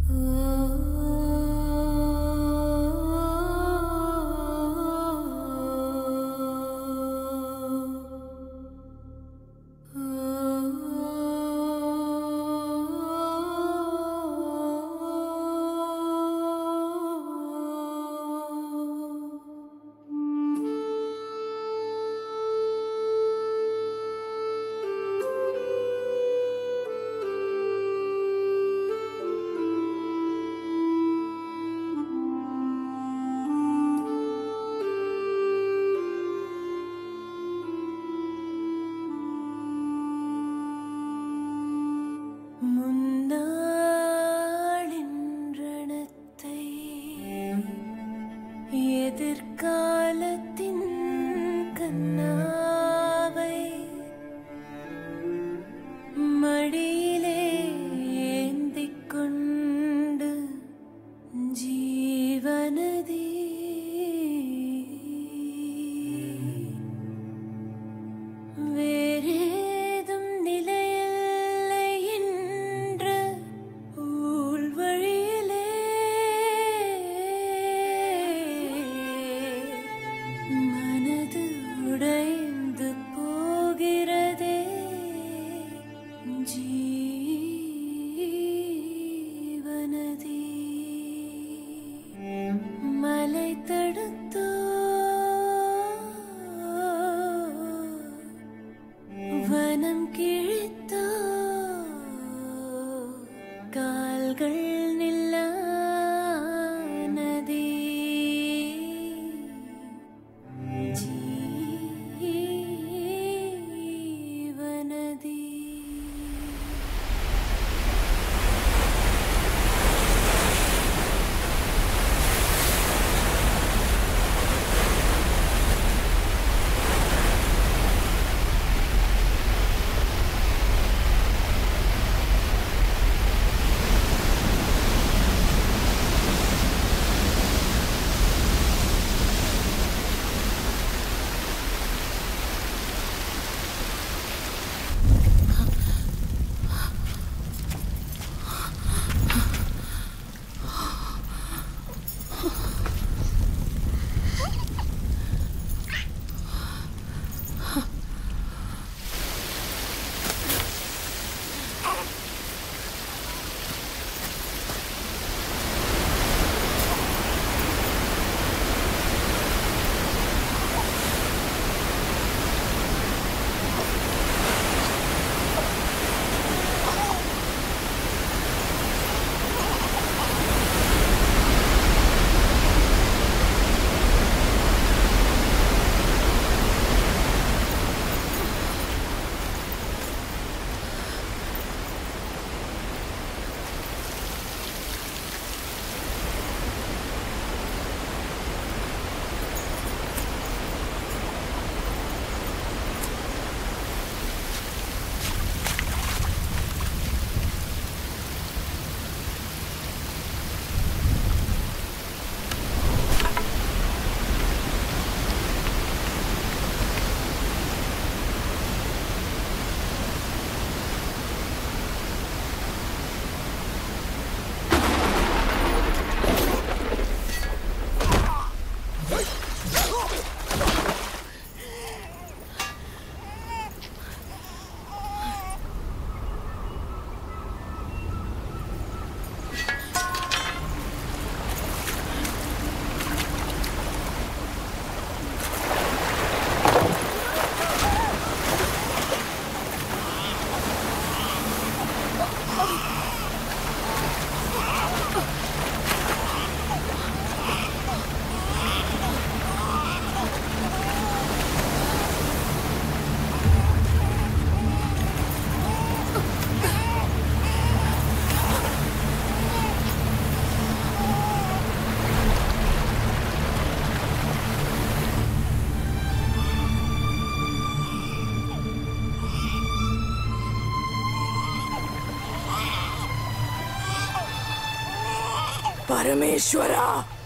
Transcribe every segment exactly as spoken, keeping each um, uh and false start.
பரமேஸ்வரா,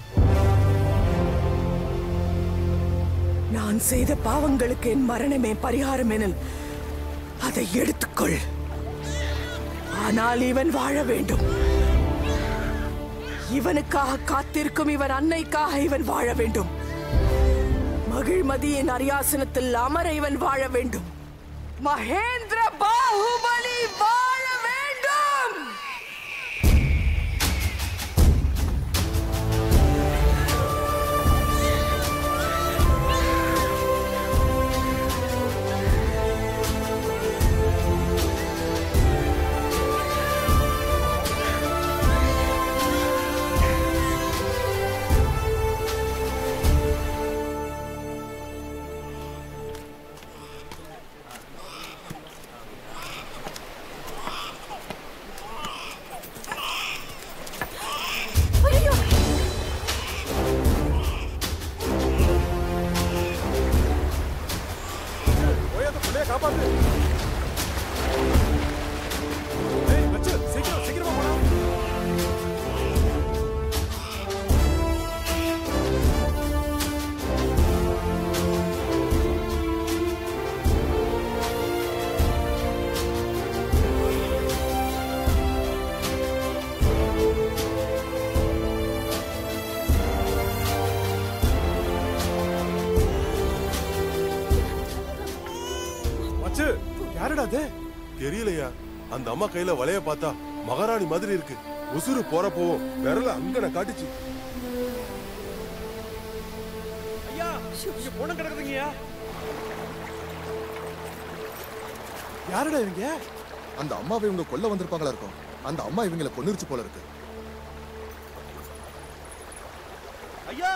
நான் செய்த பாவங்களுக்கு என் மரணமே பரிகாரம் எனில் அதை எடுத்துக்கொள். ஆனால் இவன் வாழ வேண்டும். இவனுக்காக காத்திருக்கும் இவன் அன்னைக்காக இவன் வாழ வேண்டும். மகிழ்மதியின் அரியாசனத்தில் அமர இவன் வாழ வேண்டும். மகேந்திர பாகுபலி வாழ வேண்டும். தெரியலையா? அந்த அம்மா கையில வளைய பார்த்தா மகாராணி மாதிரி இருக்கு. உசுறு போறப்போவும் விரல அங்கன காட்டிச்சு. ஐயா, இங்க பொண்ணு கிடக்குதுங்கய்யா. யாருடா இவங்க? அந்த அம்மாவை இவங்க கொல்ல வந்திருப்பாங்களா இருக்கும். அந்த அம்மா இவங்களை கொன்னிருச்சு போல இருக்கு. ஐயா,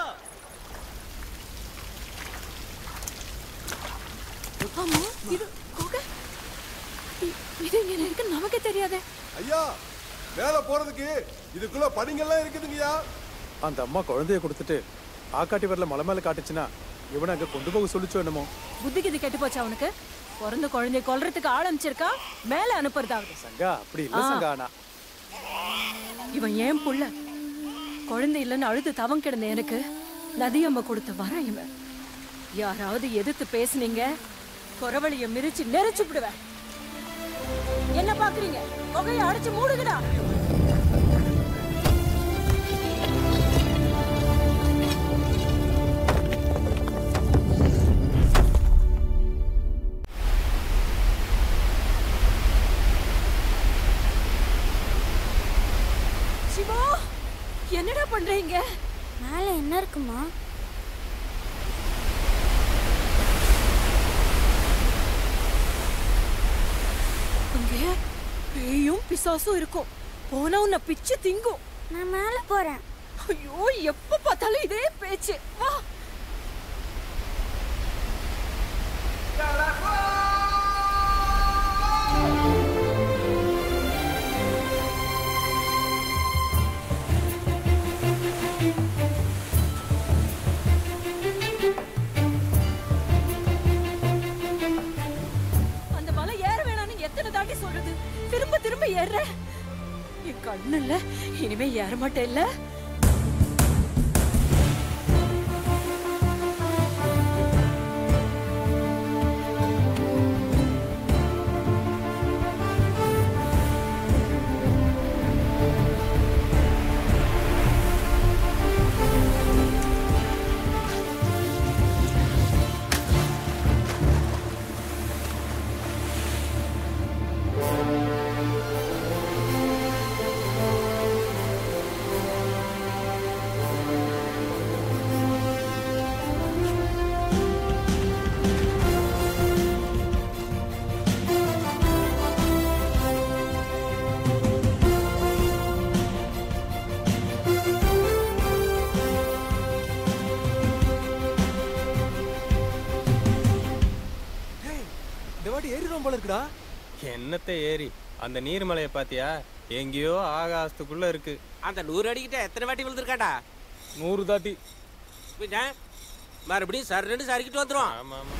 அம்மா, இது கோகை. இது இங்க இருக்கு, நமக்கே தெரியாதே. ஐயா, மேல போறதுக்கு இதுக்குள்ள படிங்கெல்லாம் இருக்குதுங்கய்யா. அந்த அம்மா குழந்தைய கொடுத்துட்டு ஆக்காட்டி வரல மலை மேல காட்டுச்சுன்னா இவனை அங்க கொண்டு போக சொல்லிச்சோ என்னமோ. புத்திக்கு இது கெட்டு போச்சா அவனுக்கு? பிறந்த குழந்தைய கொல்றதுக்கு ஆள் அனுப்பிச்சிருக்கா, மேல அனுப்புறதாவது. சங்கா அப்படி இல்ல சங்கா. ஆனா இவன் ஏன் புள்ள குழந்தை இல்லைன்னு அழுது தவம் கிடந்த எனக்கு நதியம்மா கொடுத்த வர இவன். யாராவது எதிர்த்து பேசுனீங்க, குறவழிய மிரிச்சு நெரிச்சு விடுவேன். என்ன பாக்குறீங்க? புகையை அடிச்சு மூடுங்கடா. சிவா, என்னடா பண்றீங்க? மேல என்ன இருக்குமா? அங்கே பேயும் பிசாசும் இருக்கும். போனா உன்னை பிச்சு திங்கும். நான் மேல போறேன். ஐயோ, எப்ப பார்த்தாலும் இதே பேச்சு. வா. அந்த மலை ஏற வேணான்னு எத்தனை தாண்டி சொல்றது? திரும்ப திரும்ப ஏற. என் கண்ணு இல்ல, இனிமே ஏற மாட்டேன் இல்ல. என்னத்தை ஏறி அந்த நீர்மலையை பாத்தியா? எங்கேயோ ஆகாசத்துக்குள்ள இருக்கு. அந்த நூறு அடிக்கிட்ட எத்தனை வாட்டி விழுந்திருக்காடா? நூறு தாட்டி. பின்ன மறுபடியும் சர் ரெண்டு சரிக்கிட்டு வந்துடும். ஆமா ஆமா.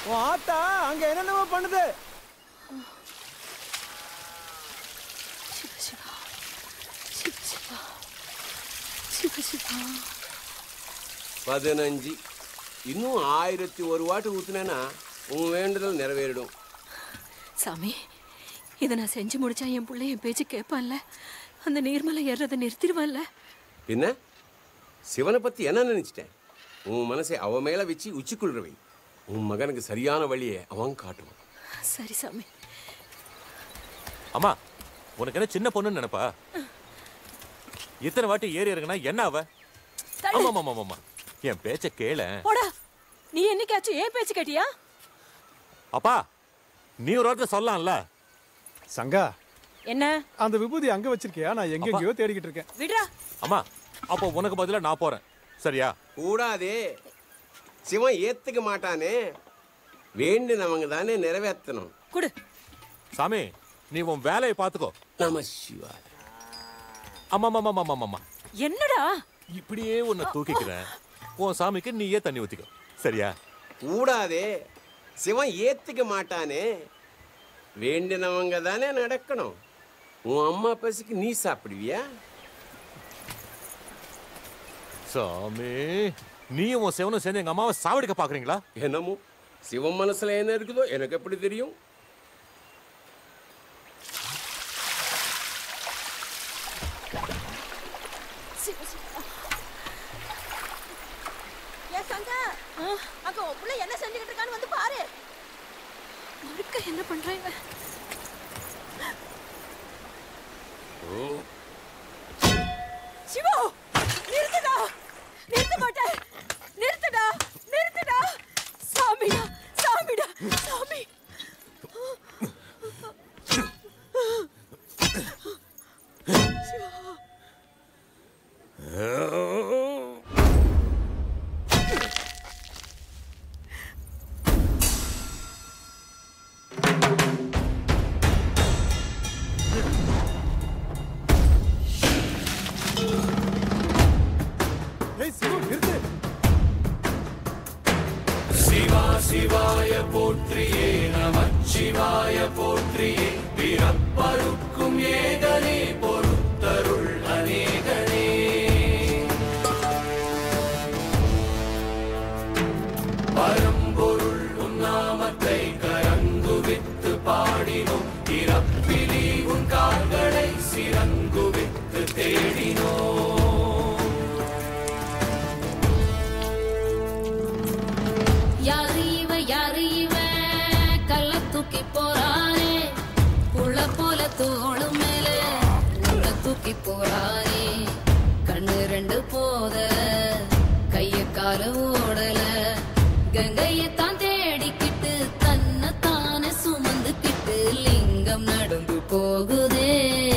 உன் ஆத்தா அங்க என்னென்னமோ பண்ணுது. சிவ சிவா சிவ சிவா சிவ சிவா. பதினஞ்சு இன்னும் ஆயிரத்தி ஒரு வாட்டு ஊத்துனேன்னா உன் வேண்டுதல் நிறைவேறிடும். சாமி, இதை நான் செஞ்சு முடிச்சா என் பிள்ளை என் பேச்சு கேட்பான்ல, அந்த நீர்மலை ஏறதை நிறுத்திடுவான்ல. பின்ன சிவனை பத்தி என்ன நினைச்சிட்டேன்? உன் மனசை அவ மேல வச்சு உச்சிக்குள்றவை. உன் மகனுக்கு சரியான வழியை அவன் காட்டுவான். சரி சாமி. அம்மா, உனக்கு என்ன சின்ன பொண்ணுன்னு நினைப்பா? இத்தனை வாட்டி ஏறி இறங்குனா என்ன அவ? ஆமா ஆமா ஆமா, என் பேச்ச கேள. போடா, நீ என்னைக்காச்சும் ஏன் பேச்சு கேட்டியா? அப்பா, நீ ஒரு வார்த்தை சொல்லலாம்ல. சங்கா, என்ன அந்த விபூதி அங்க வச்சிருக்கியா? நான் எங்க எங்கேயோ தேடிக்கிட்டு இருக்கேன். விடுடா. அம்மா, அப்போ உனக்கு பதிலா நான் போறேன், சரியா? கூடாதே, சிவன் ஏத்துக்க மாட்டானே. வேண்டினவங்க தானே நிறைவேற்றணும். குடு. சாமி, நீ உன் வேலையை பாத்துக்கோ. நம சிவாய. அம்மா அம்மா அம்மா அம்மா அம்மா, என்னடா இப்படியே உன்னை தூக்கிக்கிறேன். உன் சாமிக்கு நீயே தண்ணி ஊத்திக்கோ, சரியா? கூடாதே, சிவன் ஏத்துக்க மாட்டானே. வேண்டினவங்க தானே நடக்கணும். உன் அம்மா பசிக்கு நீ சாப்பிடுவியா? சாமி, நீயும் உன் சிவனும் சேர்ந்து எங்க அம்மாவை சாவடிக்க பாக்குறீங்களா? என்னமோ சிவன் மனசுல என்ன இருக்குதோ எனக்கு எப்படி தெரியும்? அங்க உள்ள என்ன செஞ்சுக்கிட்டு இருக்கான்னு வந்து பாரு. மறுக்க என்ன பண்றாங்க? சிவா, நிறுத்துடா. நிறுத்த மாட்டேன். நிறுத்துடா, நிறுத்துடா. சாமிடா, சாமிடா, சாமி. சிவாய போற்றியே நமச்சிவாய போற்றியே பிறப்பருக்கும் ஏகனே பொறுத்தருள் அநேகனே. பரம்பொருள் உன்னாமத்தை கரங்குவித்து பாடினோம். இறப்பிலி உன் கால்களை சிறங்குவித்து தேடினோம். தூக்கி போறாரே புள்ள போல தோளு மேல தூக்கி போறாரே. கண்ணு ரெண்டு போத கைய கால ஓடல கங்கையத்தான் தேடிக்கிட்டு தன்னை தானே சுமந்துக்கிட்டு லிங்கம் நடந்து போகுதே.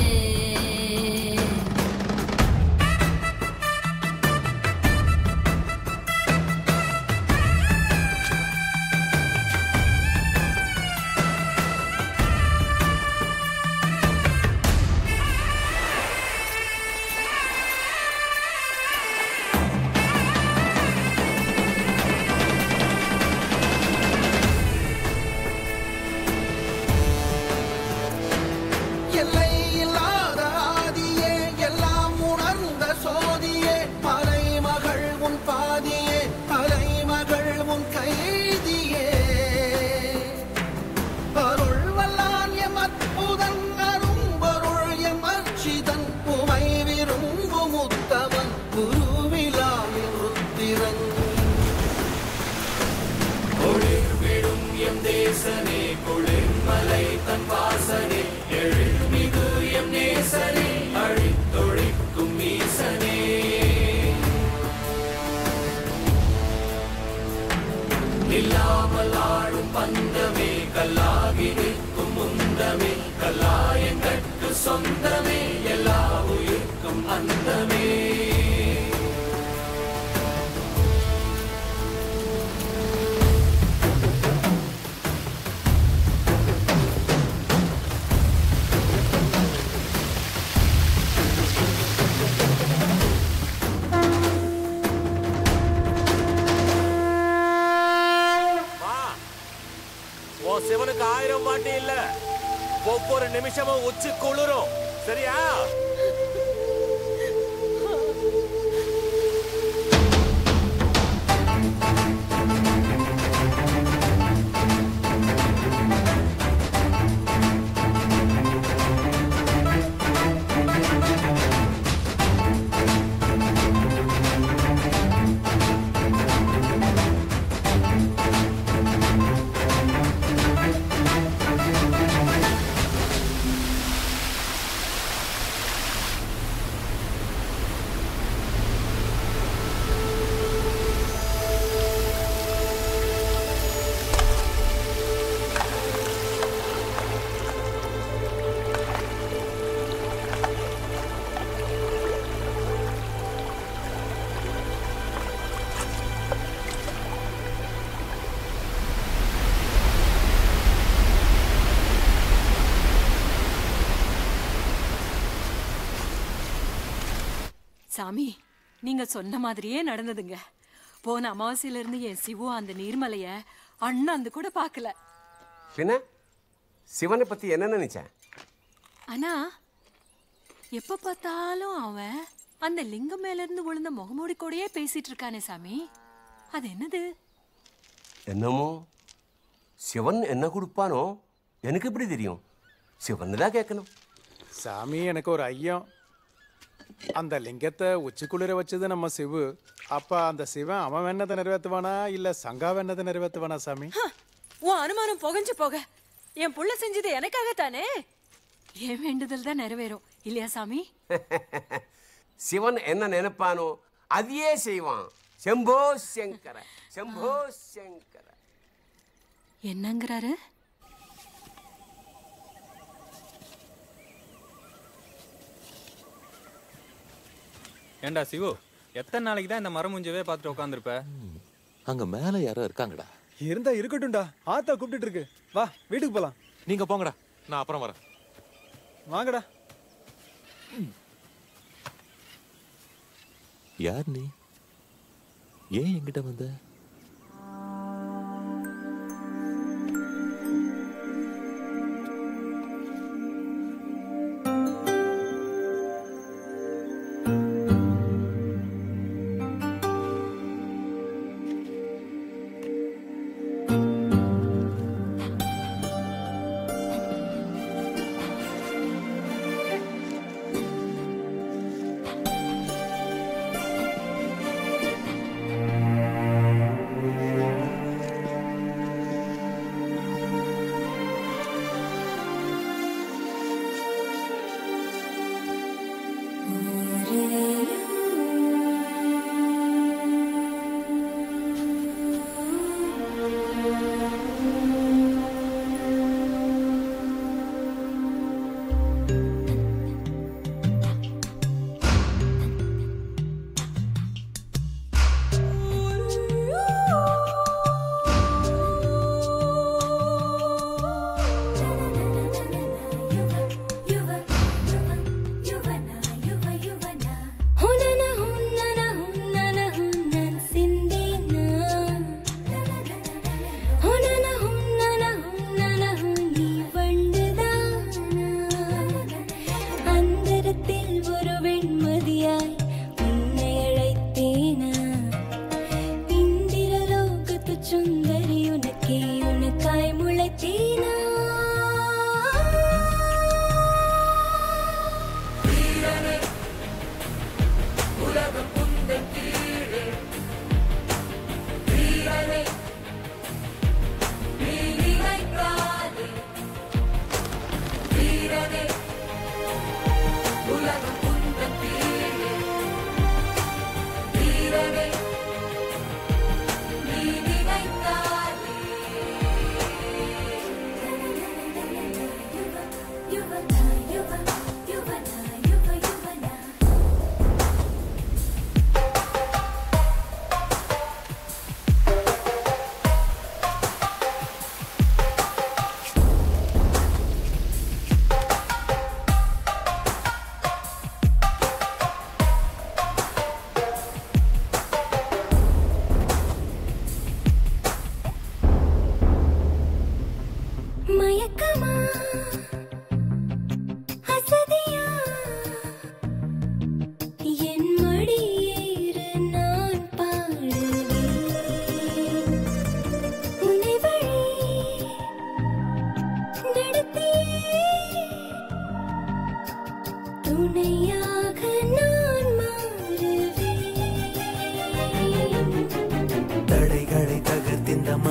சொந்தமே எல்லா உயிர்க்கும் அந்தமே. உன் சிவனுக்கு ஆயிரம் வாட்டி இல்ல, ஒவ்வொரு நிமிஷமும் உச்சி குளிரும். சரியா? சாமி, நீங்க சொன்ன மாதிரியே நடந்ததுங்க. போன அமாவாசையில இருந்து என் சிவு அந்த நீர்மலைய அண்ணாந்து கூட பார்க்கல. பின்ன சிவனை பத்தி என்ன நினைச்சேன்? ஆனா எப்ப பார்த்தாலும் அவன் அந்த லிங்கம் மேல இருந்து விழுந்த முகமூடி கூடயே பேசிட்டு இருக்கானே சாமி, அது என்னது? என்னமோ சிவன் என்ன கொடுப்பானோ எனக்கு எப்படி தெரியும்? சிவன் தான் கேட்கணும். சாமி, எனக்கு ஒரு ஐயம். அந்த லிங்கத்தை உச்சிக்குளிர வச்சது நம்ம சிவு. அப்ப அந்த சிவன் அவன் வேணதை நிறைவேற்றுவானா இல்ல சங்கா வேணதை நிறைவேற்றுவானா சாமி? உன் அனுமானம் புகஞ்சு போக. என் புள்ள செஞ்சது எனக்காகத்தானே. என் வேண்டுதல் தான் நிறைவேறும் இல்லையா சாமி? சிவன் என்ன நினைப்பானோ அதையே செய்வான். செம்போ சங்கர, செம்போ சங்கர. என்னங்கிறாரு? ஏண்டா சிவு, எத்தனை நாளைக்கு தான் இந்த மரம் முஞ்சவே பார்த்துட்டு உட்காந்துருப்ப? அங்க மேல யாரோ இருக்காங்கடா. இருந்தா இருக்கட்டும்டா, ஆத்தா கூப்பிட்டு இருக்கு. வா வீட்டுக்கு போலாம். நீங்க போங்கடா, நான் அப்புறம் வரேன். வாங்கடா. யார் நீ? ஏன் என்கிட்ட வந்த?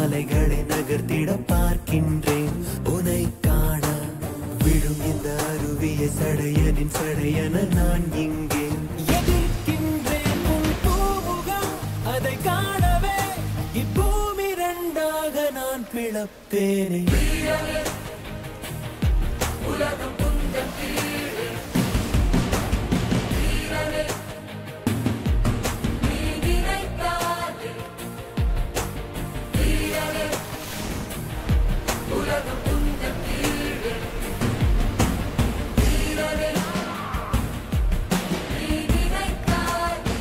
சாலைகளை நகர்த்திட பார்க்கின்றேன் உனை காண விழும் இந்த அருவிய சடையனின் சடையன நான் இங்கே எதிர்க்கின்றேன் உன் பூமுகம் அதை காணவே இப்பூமி இரண்டாக நான் பிளப்பேனே உலகம் புந்தம் கீழே வீரனே நீ நினைத்தாதே வீரனே உலகம் புந்தம் கீழே வீரனே நீ நினைத்தாதே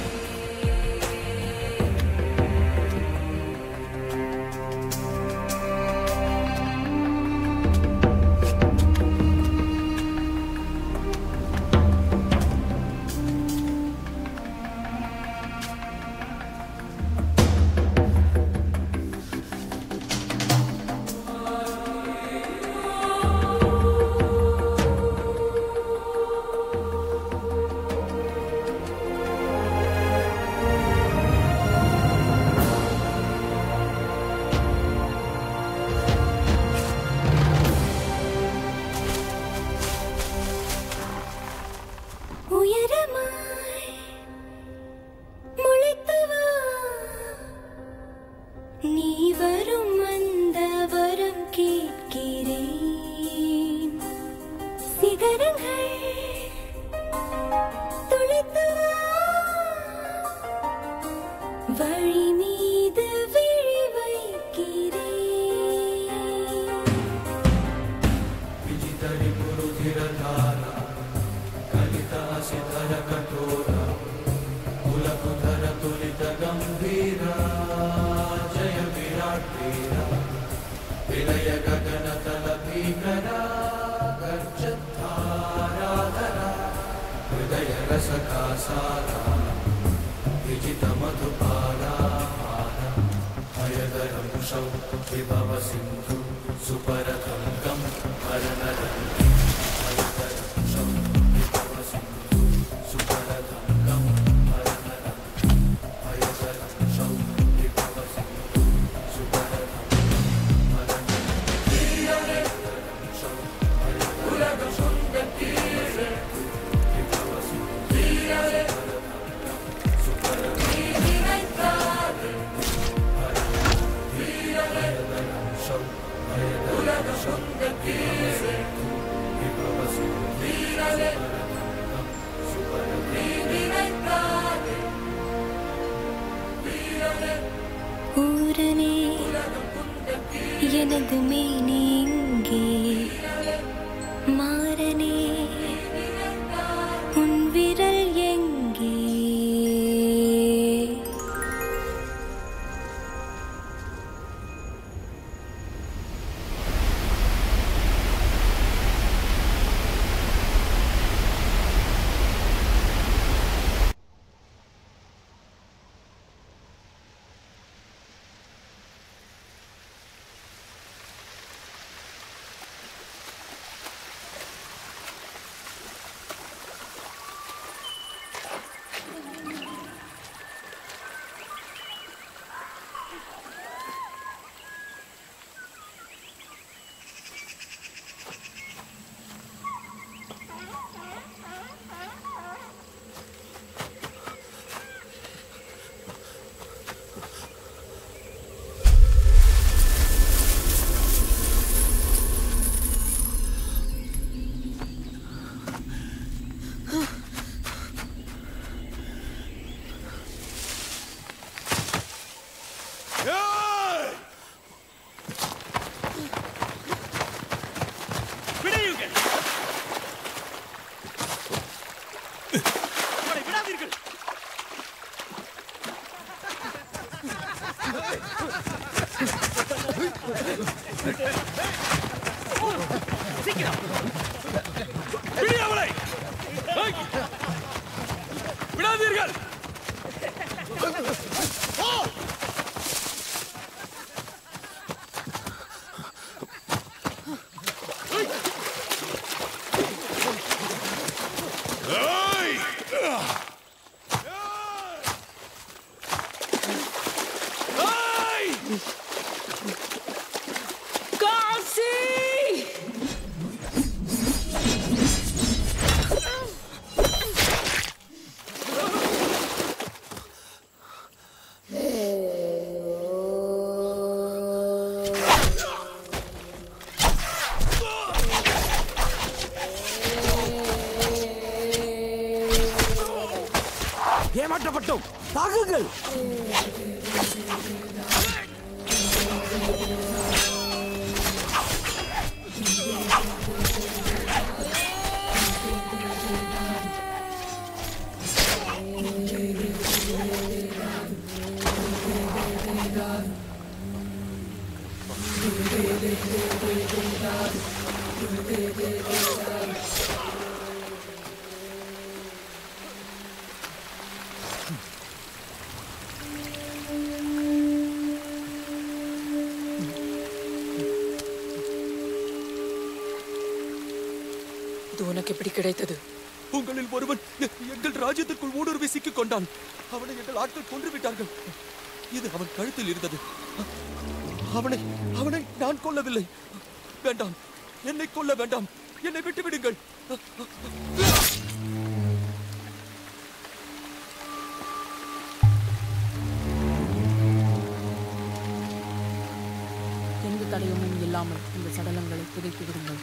உயரமாய் முளைத்தவா நீ வரும் அந்த வரம் கேட்கிறேன் சிகரங்கள் துளைத்தவா வழி மீது விழி வைக்கிறேன் விஜிதரி குருதிரதாரா सिधर कठोरा कुलकुधर तुलित गंभीरा जय विराट वीरा विलय गगन तल भीकरा गर्जधाराधरा हृदय रस का सारा विजित मधुपाला हयदरं शौ विभव सिंधु सुपरतं गं हरनरं ஊரனே எனது மேனி இங்கே மாறனே உன் விரல் எங்கே கட்டப்பட்டோம். தாக்குங்கள். உனக்கு எப்படி கிடைத்தது? உங்களில் ஒருவன் எங்கள் ராஜ்யத்திற்குள் ஊடுருவி சிக்கிக் கொண்டான். அவனை எங்கள் ஆட்கள் கொன்று விட்டார்கள். இது அவன் கழுத்தில் இருந்தது. அவனை அவனை நான் கொல்லவில்லை. வேண்டாம், என்னை கொல்ல வேண்டாம். என்னை விட்டு விடுங்கள். எந்த தடயமும் இல்லாமல் இந்த சடலங்களை புதைத்து விடுங்கள்.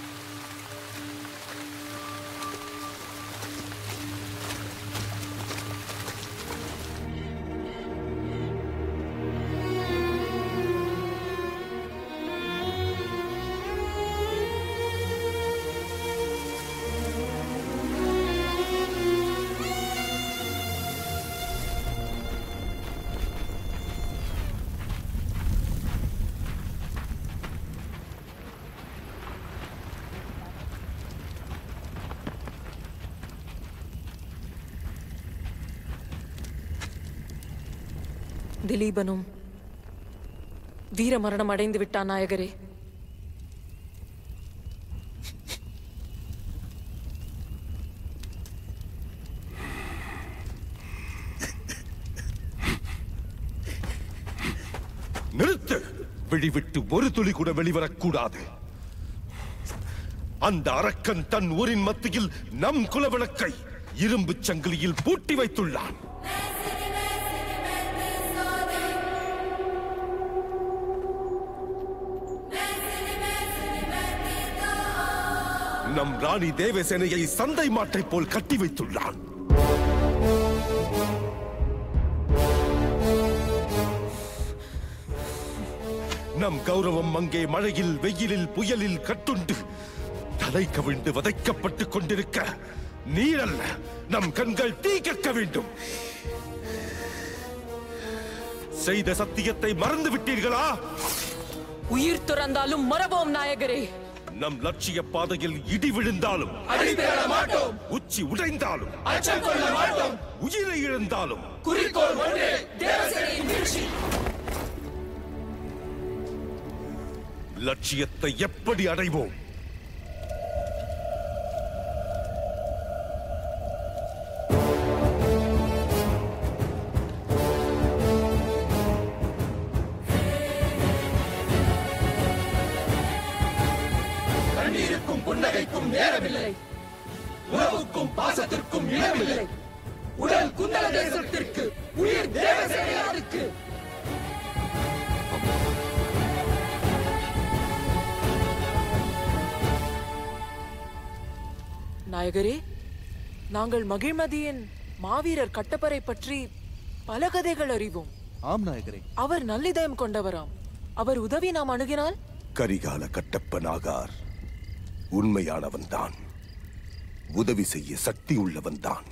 திலீபனும் வீர மரணம் அடைந்து விட்டான் நாயகரே. நிறுத்து! விழிவிட்டு ஒரு துளி கூட வெளிவரக்கூடாது. அந்த அரக்கன் தன் ஊரின் மத்தியில் நம் குலவிளக்கை இரும்பு சங்கிலியில் பூட்டி வைத்துள்ளான். நம் ராணி தேவசேனையை சந்தை மாட்டை போல் கட்டி வைத்துள்ளான். நம் கௌரவம் அங்கே மழையில் வெயிலில் புயலில் கட்டுண்டு தலை கவிழ்ந்து வதைக்கப்பட்டுக் கொண்டிருக்க நீரல்ல நம் கண்கள் தீ கக்க வேண்டும். செய்த சத்தியத்தை மறந்து விட்டீர்களா? உயிர் துறந்தாலும் மறவோம் நாயகரே. நம் லட்சிய பாதையில் இடி விழுந்தாலும் உச்சி உடைந்தாலும் உயிரை இழந்தாலும் குறிக்கோள் ஒன்றே, தேவசேனையின் வீழ்ச்சி. லட்சியத்தை எப்படி அடைவோம்? புன்னகைக்கும் நேரமில்லை, உறவுக்கும் பாசத்திற்கும் இடமில்லை. உடல் குந்தல தேசத்திற்கு, உயிர் தேவசேனையாருக்கு. நாயகரே, நாங்கள் மகிழ்மதியின் மாவீரர் கட்டப்பரை பற்றி பல கதைகள் அறிவோம். ஆம் நாயகரே. அவர் நல்லிதயம் கொண்டவராம். அவர் உதவி நாம் அணுகினால் கரிகால கட்டப்பனாகார் உண்மையானவன் தான், உதவி செய்ய சக்தி உள்ளவன் தான்.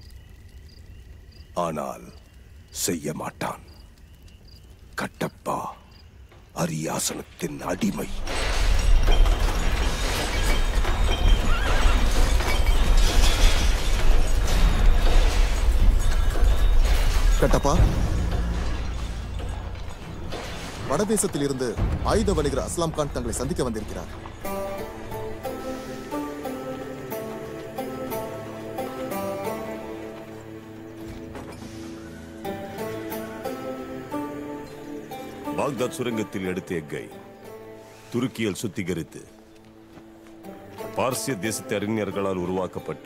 ஆனால் செய்ய மாட்டான். கட்டப்பா அரியாசனத்தின் அடிமை. கட்டப்பா, வடதேசத்தில் இருந்து ஆயுத வணிகர் அஸ்லாம் கான் தங்களை சந்திக்க வந்திருக்கிறார். பாக்தாத் சுரங்கத்தில் எடுத்த எக்கை துருக்கியில் சுத்திகரித்து பார்சிய தேசத்து அறிஞர்களால் உருவாக்கப்பட்ட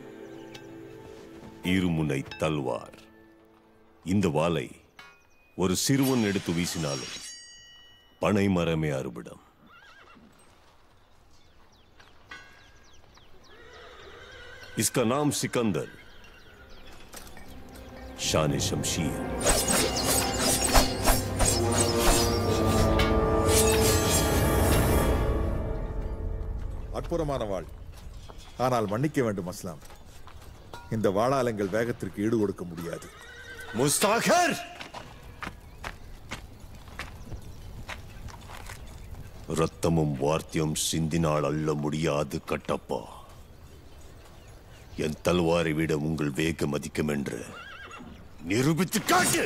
இருமுனை தல்வார். இந்த வாளை ஒரு சிறுவன் எடுத்து வீசினாலும் பனை மரமே அறுபடம். इसका नाम सिकंदर, ஷானே ஷம்ஷீர். அற்புதமான வாழ். ஆனால் மன்னிக்க வேண்டும் அஸ்லாம், இந்த வாளால் எங்கள் வேகத்திற்கு ஈடு கொடுக்க முடியாது. முஸ்தாகர், ரத்தமும் வார்த்தியம் சிந்தினால் அள்ள முடியாது கட்டப்பா. என் தல்வாரை விட உங்கள் வேகம் அதிகம் என்று நிரூபித்து காட்டு.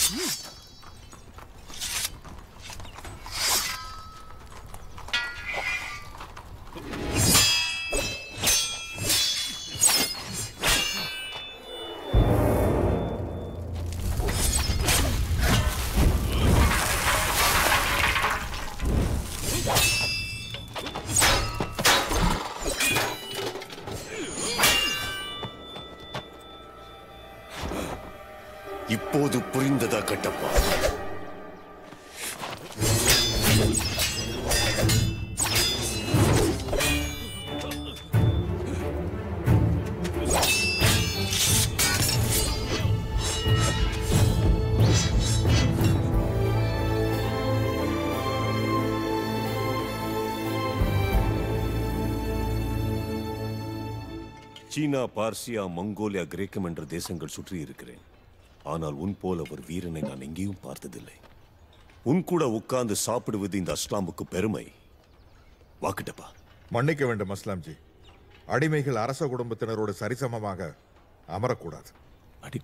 இப்போது புரிந்ததா கட்டப்பா? சீனா, பார்சியா, மங்கோலியா, கிரேக்கம் என்ற தேசங்கள் சுற்றி இருக்கிறேன். ஆனால் உன் போல ஒரு வீரனை நான் எங்கேயும் பார்த்ததில்லை. உன் கூட உட்கார்ந்து சாப்பிடுவது இந்த அஸ்லாமுக்கு பெருமை. வாக்கிட்டப்பா. மன்னிக்க வேண்டும் அஸ்லாம்ஜி, அடிமைகள் அரச குடும்பத்தினரோடு சரிசமமாக அமரக்கூடாது. அடி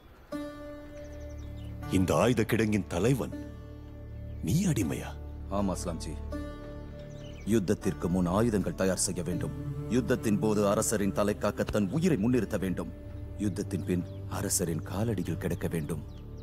இந்த ஆயுத கிடங்கின் தலைவன் நீ அடிமையா? ஆமா அஸ்லாம்ஜி. யுத்தத்திற்கு முன் ஆயுதங்கள் தயார் செய்ய வேண்டும். யுத்தத்தின் போது அரசரின் தலை காக்க தன் உயிரை முன்னிறுத்த வேண்டும். யுத்தத்தின் பின் அரசரின் காலடியில் கிடக்க வேண்டும்.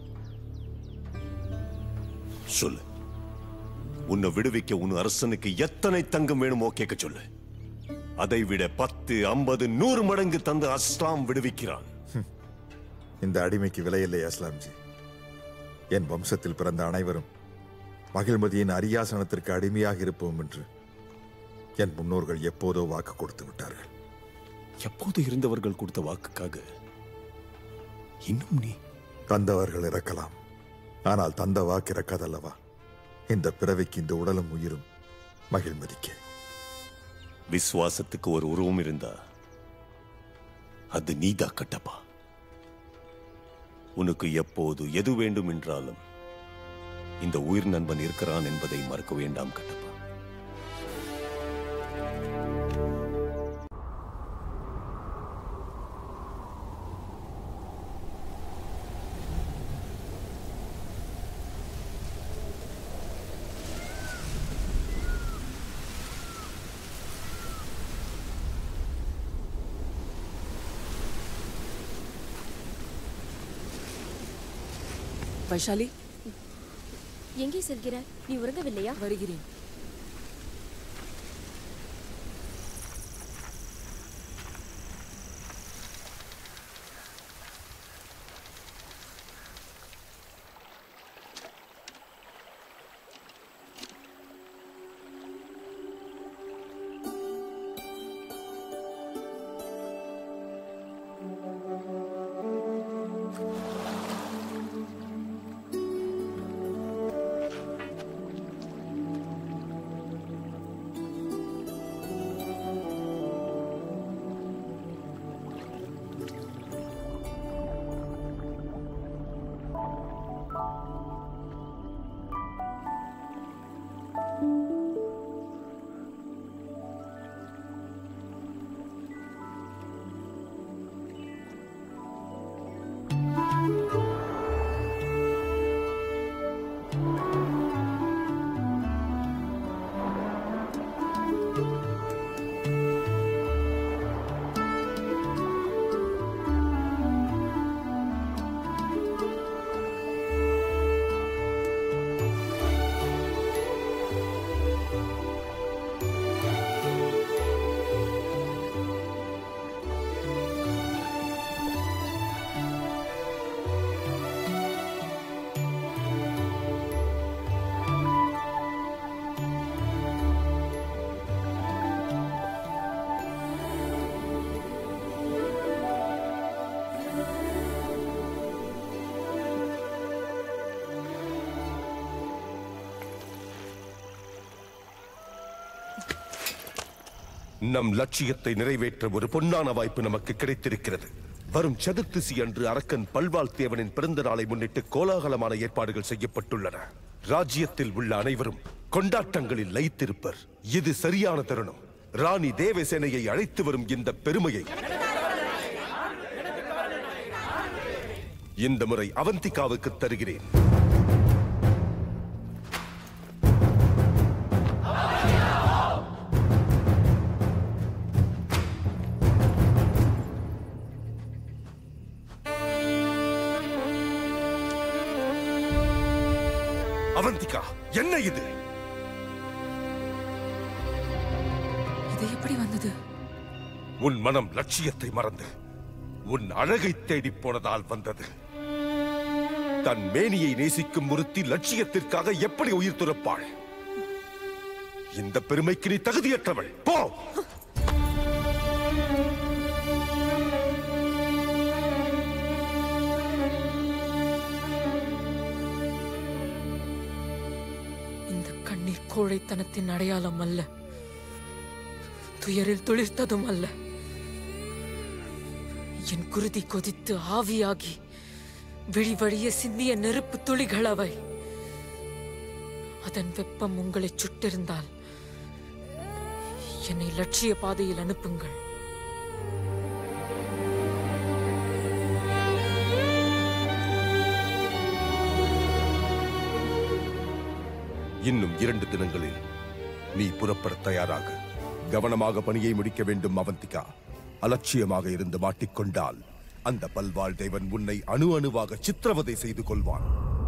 சொல்லு, உன்னை விடுவிக்க உன் அரசனுக்கு எத்தனை தங்கம் வேணுமோ கேட்க சொல்லு. அதை விட பத்து, ஐம்பது, நூறு மடங்கு தந்து அஸ்லாம் விடுவிக்கிறான். இந்த அடிமைக்கு விலையில்லை அஸ்லாம்ஜி. என் வம்சத்தில் பிறந்த அனைவரும் மகிழ்மதியின் அரியாசனத்திற்கு அடிமையாக இருப்போம் என்று என் முன்னோர்கள் எப்போதோ வாக்கு கொடுத்து விட்டார்கள். எப்போது இருந்தவர்கள் கொடுத்த வாக்குக்காக இன்னும் நீ? தந்தவர்கள் இறக்கலாம், ஆனால் தந்த வாக்கு இறக்காதல்லவா. இந்த பிறவிக்கு இந்த உடலும் உயிரும் மகிழ்மதிக்க. விசுவாசத்துக்கு ஒரு உருவம் இருந்தா அது நீதா கட்டப்பா. உனக்கு எப்போது எது வேண்டும் என்றாலும் இந்த உயிர் நண்பன் இருக்கிறான் என்பதை மறக்க வேண்டாம் கட்டப்பா. வைஷாலி, எங்கே செல்கிறாய்? நீ உறங்கவில்லையா? வருகிறேன். நம் லட்சியத்தை நிறைவேற்ற ஒரு பொன்னான வாய்ப்பு நமக்கு கிடைத்திருக்கிறது. வரும் சதுர்த்திசி அன்று அரக்கன் பல்வாள் தேவனின் பிறந்த நாளை முன்னிட்டு கோலாகலமான ஏற்பாடுகள் செய்யப்பட்டுள்ளன. ராஜ்யத்தில் உள்ள அனைவரும் கொண்டாட்டங்களில் லயித்திருப்பர். இது சரியான தருணம். ராணி தேவசேனையை அழைத்து வரும் இந்த பெருமையை இந்த முறை அவந்திகாவுக்கு தருகிறேன். அவந்திகா, என்ன இது? இது எப்படி வந்தது? உன் மனம் லட்சியத்தை மறந்து உன் அழகை தேடி போனதால் வந்தது. தன் மேனியை நேசிக்கும் ஒருத்தி லட்சியத்திற்காக எப்படி உயிர் துறப்பாள்? இந்த பெருமைக்கு நீ தகுதியற்றவள். போ! இந்த கண்ணீர் கோழைத்தனத்தின் அடையாளம் அல்ல, துயரில் துளிர்த்ததும் அல்ல. என் குருதி கொதித்து ஆவியாகி விழி வழிய சிந்திய நெருப்பு துளிகள் அவை. அதன் வெப்பம் உங்களை சுட்டிருந்தால் என்னை லட்சிய பாதையில் அனுப்புங்கள். இன்னும் இரண்டு தினங்களில் நீ புறப்பட தயாராக. கவனமாக பணியை முடிக்க வேண்டும் அவந்திகா. அலட்சியமாக இருந்து மாட்டிக்கொண்டால் அந்த பல்வாழ் தேவன் உன்னை அணு அணுவாக சித்திரவதை செய்து கொள்வான்.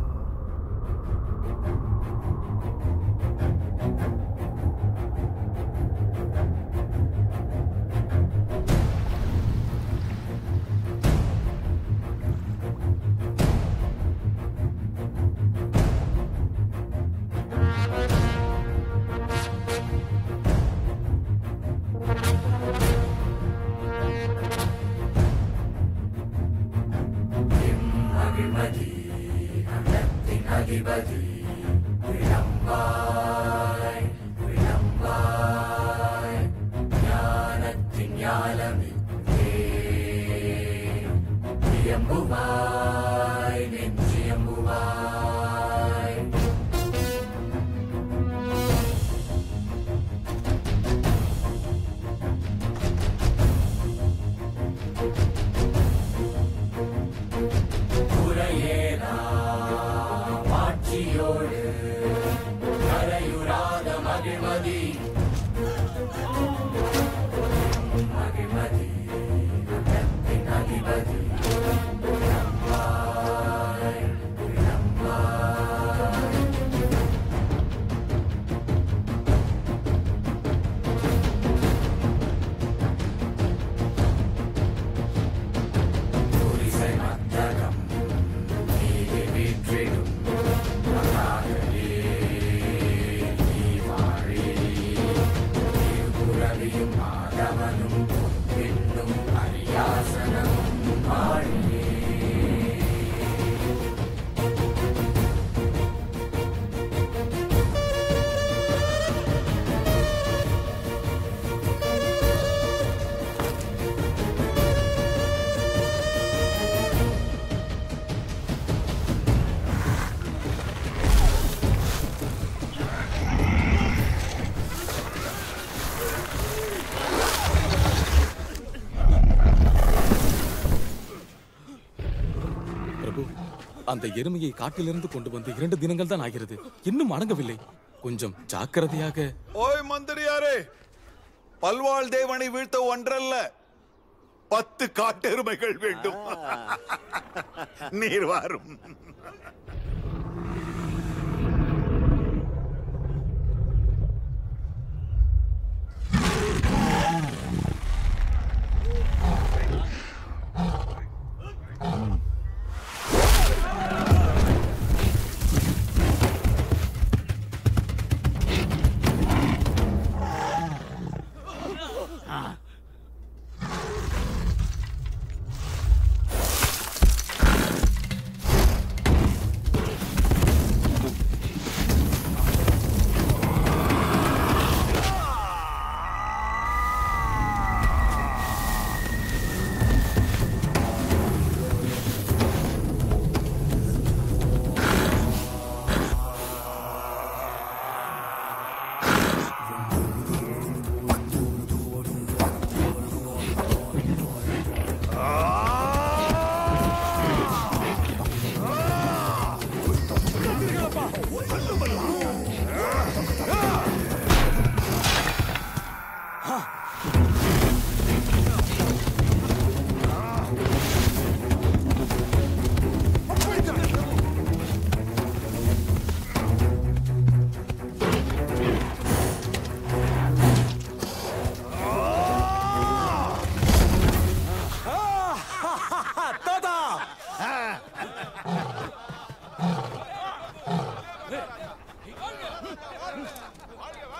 அந்த எருமையை காட்டிலிருந்து கொண்டு வந்து இரண்டு தினங்கள் தான் ஆகிறது. இன்னும் அடங்கவில்லை. கொஞ்சம் ஜாக்கிரதையாக. ஓய் மந்திரியாரே, பல்வாழ் தேவனை வீழ்த்த ஒன்றல்ல, பத்து காட்டெருமைகள் வேண்டும். நீர் வாரும்.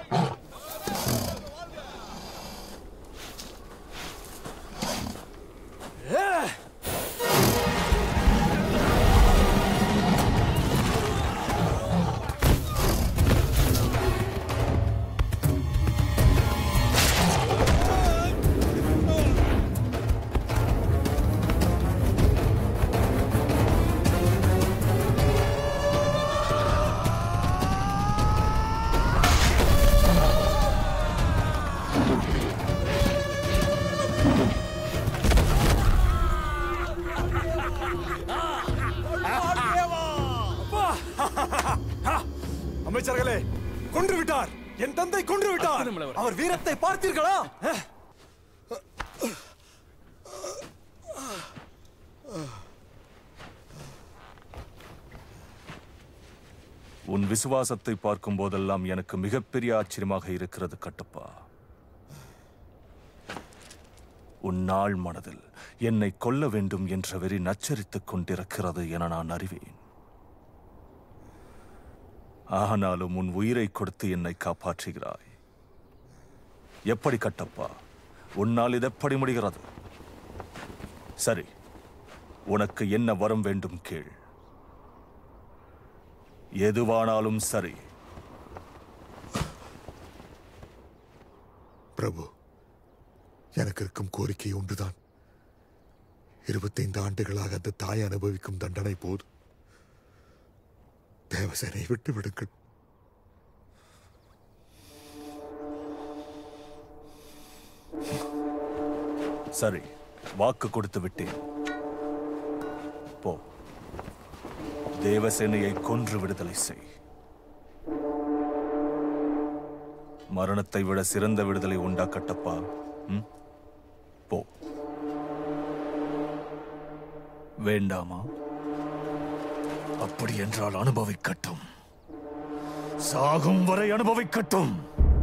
அமைச்சர்களே, கொன்று விட்டார். என் தந்தை கொன்று விட்டார். அவர் வீரத்தை பார்த்தீர்களா? உன் விசுவாசத்தை பார்க்கும் போதெல்லாம் எனக்கு மிகப்பெரிய ஆச்சரியமாக இருக்கிறது கட்டப்பா. உன் நாள் மனதில் என்னை கொல்ல வேண்டும் என்ற வெறி நச்சரித்துக் கொண்டிருக்கிறது என நான் அறிவேன். ஆனாலும் உன் உயிரை கொடுத்து என்னை காப்பாற்றுகிறாய். எப்படி கட்டப்பா? உன்னால் இது எப்படி முடிகிறது? சரி, உனக்கு என்ன வரம் வேண்டும் கேள். எதுவானாலும் சரி. பிரபு, எனக்கு இருக்கும் கோரிக்கை ஒன்றுதான். இருபத்தைந்து ஆண்டுகளாக அந்த தாய் அனுபவிக்கும் தண்டனை போதும். தேவசேனை விட்டு விடுங்கள். சரி, வாக்கு கொடுத்து விட்டேன். போ, தேவசேனையை கொன்று விடுதலை செய். மரணத்தை விட சிறந்த விடுதலை உண்டா கட்டப்பா? ம்? போ. வேண்டாமா? அப்படி என்றால் அனுபவிக்கட்டும். சாகும் வரை அனுபவிக்கட்டும்.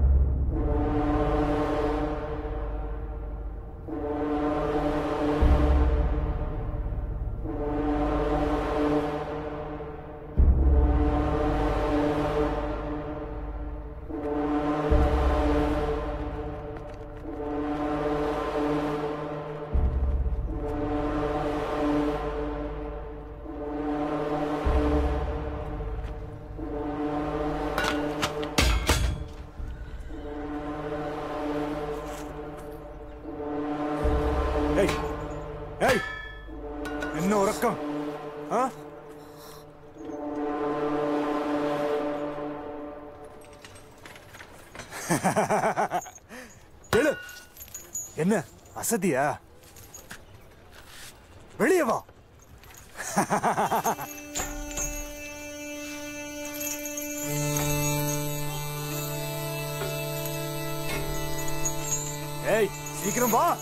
என்ன உறக்கம்? எழு. என்ன அசதியா? வெளியே வா. ஏய், சீக்கிரம் வா.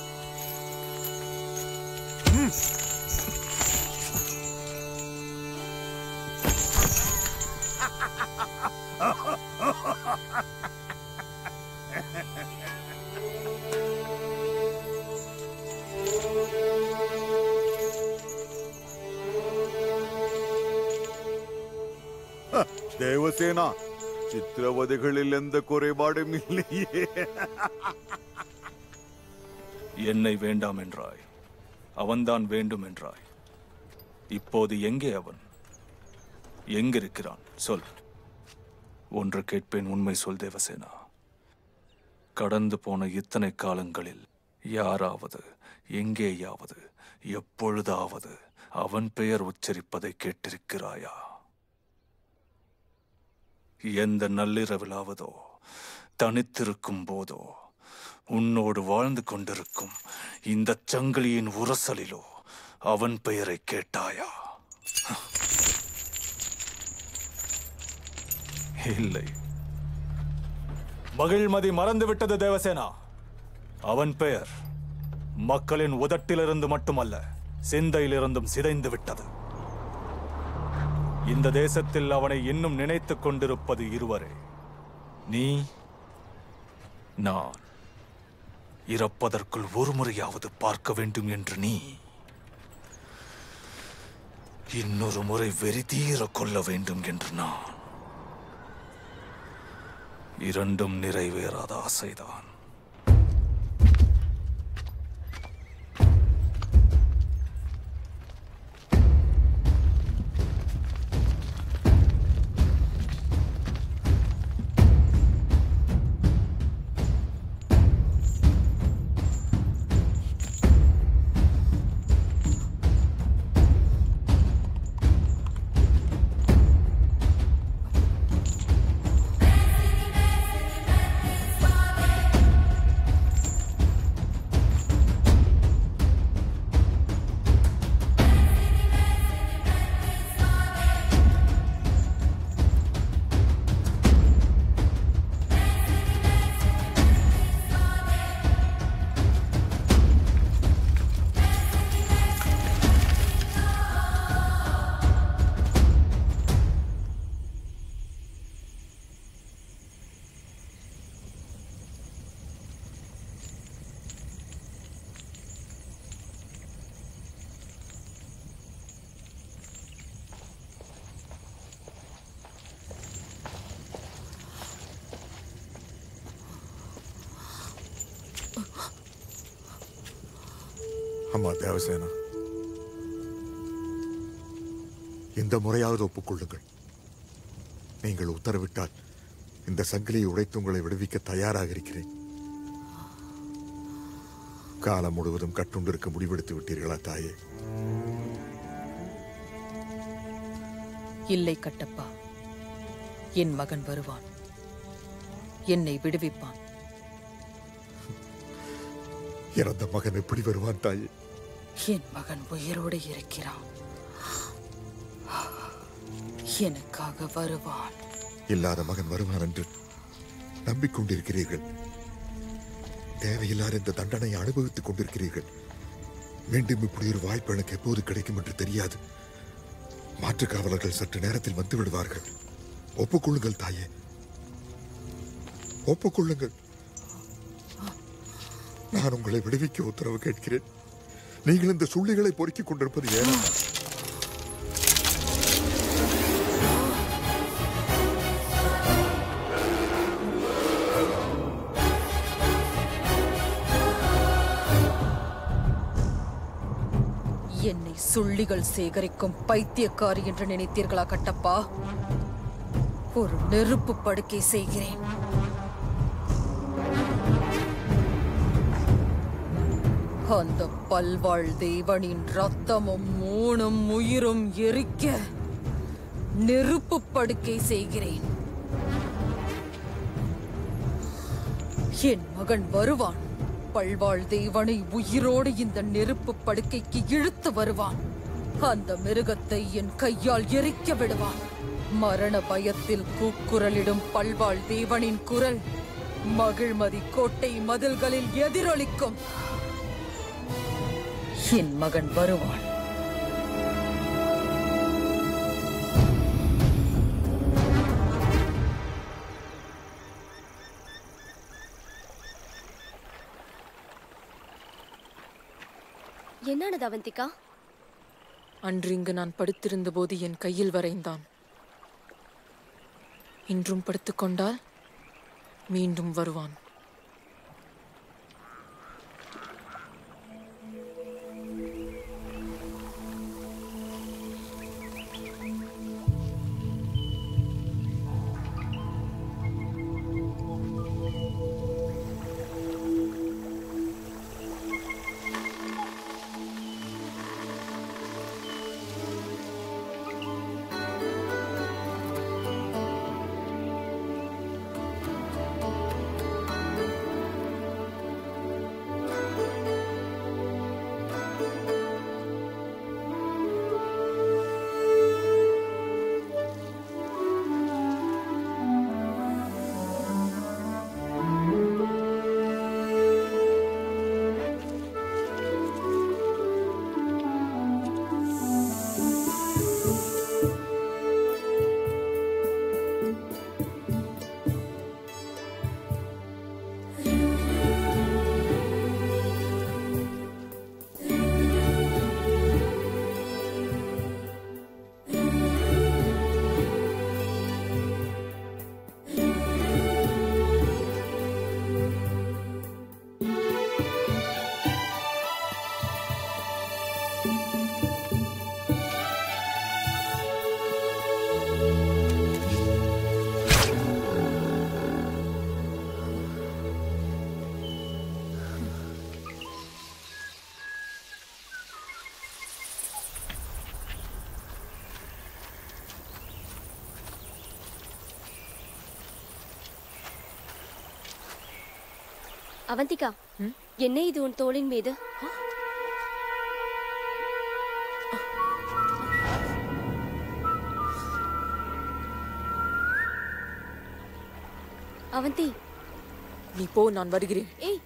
தேவசேனா, சித்திரவதைகளில் எந்த குறைபாடும் இல்லையே. என்னை வேண்டாம் என்றாய், அவன்தான் வேண்டும் என்றாய். இப்போது எங்கே அவன்? எங்கிருக்கிறான்? சொல். ஒன்று கேட்பேன், உண்மை சொல் தேவசேனா. கடந்து போன இத்தனை காலங்களில் யாராவது, எங்கேயாவது, எப்பொழுதாவது அவன் பெயர் உச்சரிப்பதை கேட்டிருக்கிறாயா? எந்த நள்ளிரவிலாவதோ, தனித்திருக்கும் போதோ, உன்னோடு வாழ்ந்து கொண்டிருக்கும் இந்த சங்கிலியின் உரசலிலோ அவன் பெயரை கேட்டாயா? இல்லை. மகிழ்மதி மறந்துவிட்டது தேவசேனா. அவன் பெயர் மக்களின் உதட்டிலிருந்து மட்டுமல்ல, சிந்தையிலிருந்தும் சிதைந்து விட்டது. இந்த தேசத்தில் அவனை இன்னும் நினைத்துக் கொண்டிருப்பது இருவரே, நீ, நான். இறப்பதற்குள் ஒரு முறையாவது பார்க்க வேண்டும் என்று நீ, இன்னொரு முறை வெறி தீர கொள்ள வேண்டும் என்று நான். இரண்டும் நிறைவேறாத ஆசைதான். அம்மா தேவசேனா, இந்த முறையாவது ஒப்புக்கொள்ளுங்கள். நீங்கள் உத்தரவிட்டால் இந்த சங்கிலியை உடைத்து உங்களை விடுவிக்க தயாராக இருக்கிறேன். காலம் முழுவதும் கட்டுண்டிருக்க முடிவெடுத்து விட்டீர்களா தாயே? இல்லை கட்டப்பா, என் மகன் வருவான், என்னை விடுவிப்பான். இறந்த மகன் எப்படி வருவான் தாயே? என் மகன் உயிரோடு இருக்கிறான், எனக்காக வருவான். இல்லாத மகன் வருவான் என்று நம்பிக்கொண்டிருக்கிறீர்கள். தேவையில்லாத இந்த தண்டனை அனுபவித்துக் கொண்டிருக்கிறீர்கள். மீண்டும் இப்படி ஒரு வாய்ப்பு எனக்கு எப்போது கிடைக்கும் என்று தெரியாது. மாற்று காவலர்கள் சற்று நேரத்தில் வந்து விடுவார்கள். ஒப்புக்கொள்ளுங்கள் தாயே, ஒப்புக்கொள்ளுங்கள். நான் உங்களை விடுவிக்க உத்தரவு கேட்கிறேன். நீங்கள் இந்த சுள்ளிகளை பொறுக்கிக் கொண்டிருப்பது ஏன்? என்னை சுள்ளிகள் சேகரிக்கும் பைத்தியக்காரி என்று நினைத்தீர்களா கட்டப்பா? ஒரு நெருப்பு படுக்கை செய்கிறேன். அந்த பல்வாழ் தேவனின் ரத்தமும் மூணும் உயிரும் எரிக்க நெருப்பு படுக்கை செய்கிறேன். என் மகன் வருவான். பல்வாழ் தேவனை உயிரோடு இந்த நெருப்பு படுக்கைக்கு இழுத்து வருவான். அந்த மிருகத்தை என் கையால் எரிக்க விடுவான். மரண பயத்தில் கூக்குரலிடும் பல்வாழ் தேவனின் குரல் மகிழ்மதி கோட்டை மதில்களில் எதிரொலிக்கும். என் மகன் வருவான். என்னானது அவந்திகா? அன்று இங்கு நான் படுத்திருந்த போது என் கையில் வரைந்தான். இன்றும் படுத்துக்கொண்டால் மீண்டும் வருவான். அவந்திகா, என்ன இது உன் தோளின் மீது? அவந்தி, நீ போ, நான் வருகிறேன். ஏய்,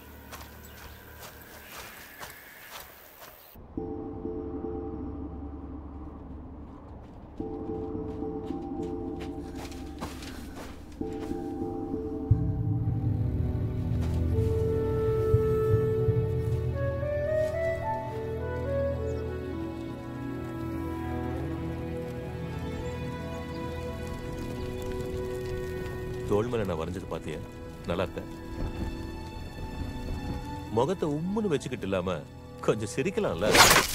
தோள் மேல நான் வரைஞ்சது பாத்தியா? நல்லா இருக்க? முகத்தை உம்முன்னு வச்சுக்கிட்டு இல்லாம கொஞ்சம் சிரிக்கலாம்ல?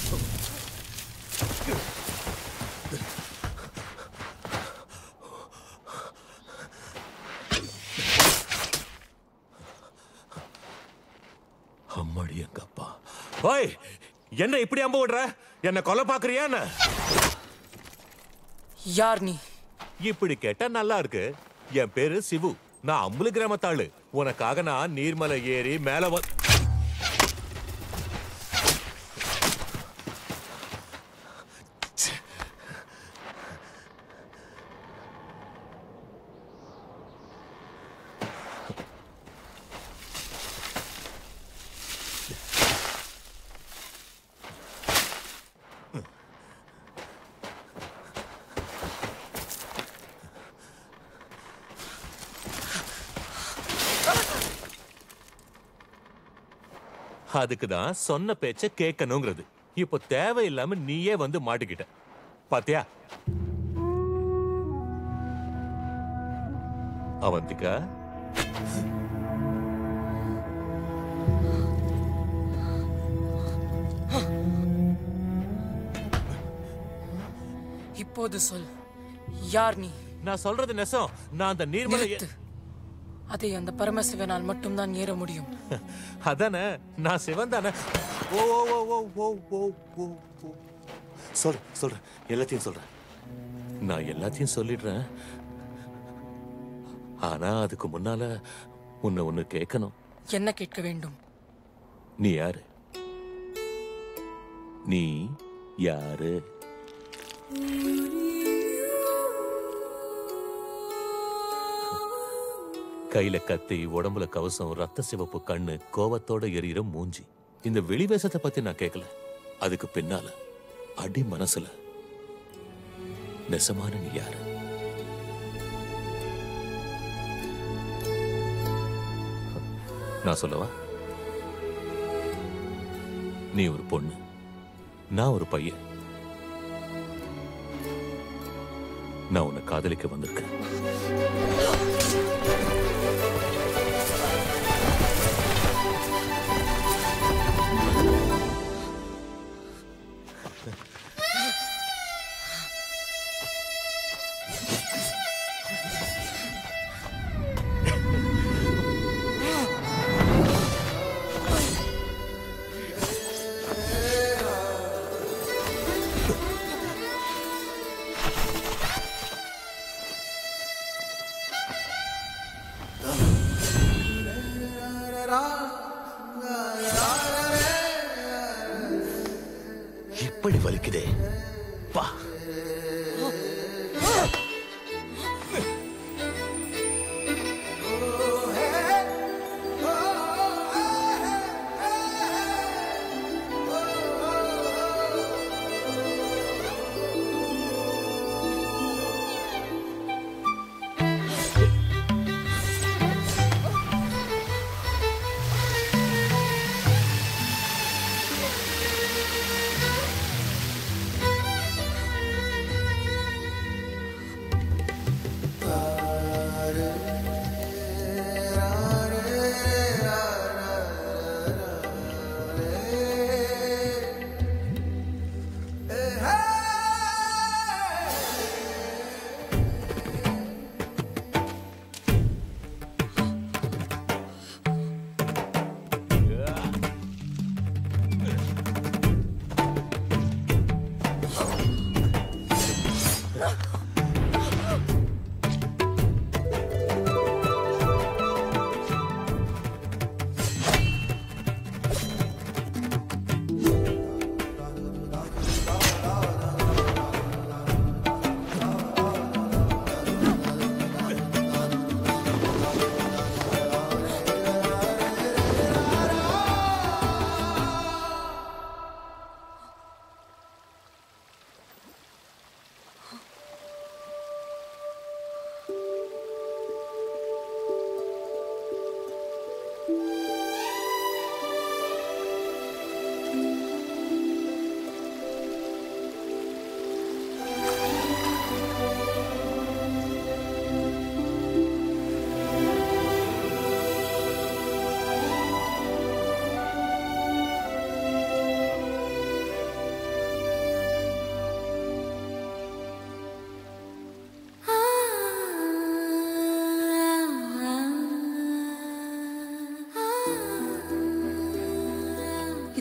அம்மாடி எங்க அப்பா. ஓய், என்ன இப்படி அம்ப விடுற? என்ன கொலை பாக்குறியா? யார் நீ? இப்படி கேட்டா நல்லா இருக்கு. என் பேரு சிவு. நான் அம்புலி கிராமத்தாளு. உனக்காக நான் நீர்மலை ஏறி மேல வ அதுக்குதான் சொன்ன பேச்ச கேட்கணுங்கிறது. இப்போ தேவையில்லாம நீயே வந்து மாட்டிக்கிட்ட பாத்தியா? அவந்திகா, இப்போது சொல், யார் நீ? நான் சொல்றது நெசம். நான் அந்த நீர்மலை அதை அந்த பரமசிவனால் மட்டும்தான் ஏற முடியும். அதானே, நான் சிவன் தானே. ஓ ஓ ஓ ஓ ஓ ஓ ஓ சொல் சொல்றேன், எல்லாத்தையும் சொல்றேன். நான் எல்லாத்தையும் சொல்லிடுறேன். ஆனா அதுக்கு முன்னால உன்னை ஒண்ணு கேட்கணும். என்ன கேட்க வேண்டும்? நீ யாரு? நீ யாரு? கையில கத்தி, உடம்புல கவசம், ரத்த சிவப்பு கண்ணு, கோவத்தோட எரியிற மூஞ்சி. இந்த வெளிவேசத்தை பத்தி நான் கேட்கல. அதுக்கு பின்னால அடி மனசுல நெசமான நீ யாரு? நான் சொல்லவா? நீ ஒரு பொண்ணு, நான் ஒரு பையன். நான் உன்னை காதலிக்க வந்திருக்கேன். இப்படி வலிக்குதே பா.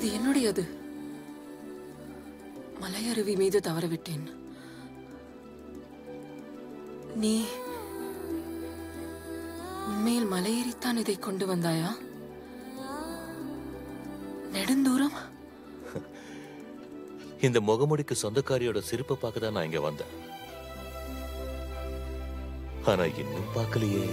இது என்னுடையது. மலையருவி மீது தவறவிட்டேன். நீ உண்மையில் மலையேறித்தான் இதை கொண்டு வந்தாயா? நெடுந்தூரம்? இந்த முகமுடிக்கு சொந்தக்காரியோட சிரிப்பை பார்க்க தான் நான் இங்க வந்தேன். ஆனா இன்னும் பார்க்கலையே.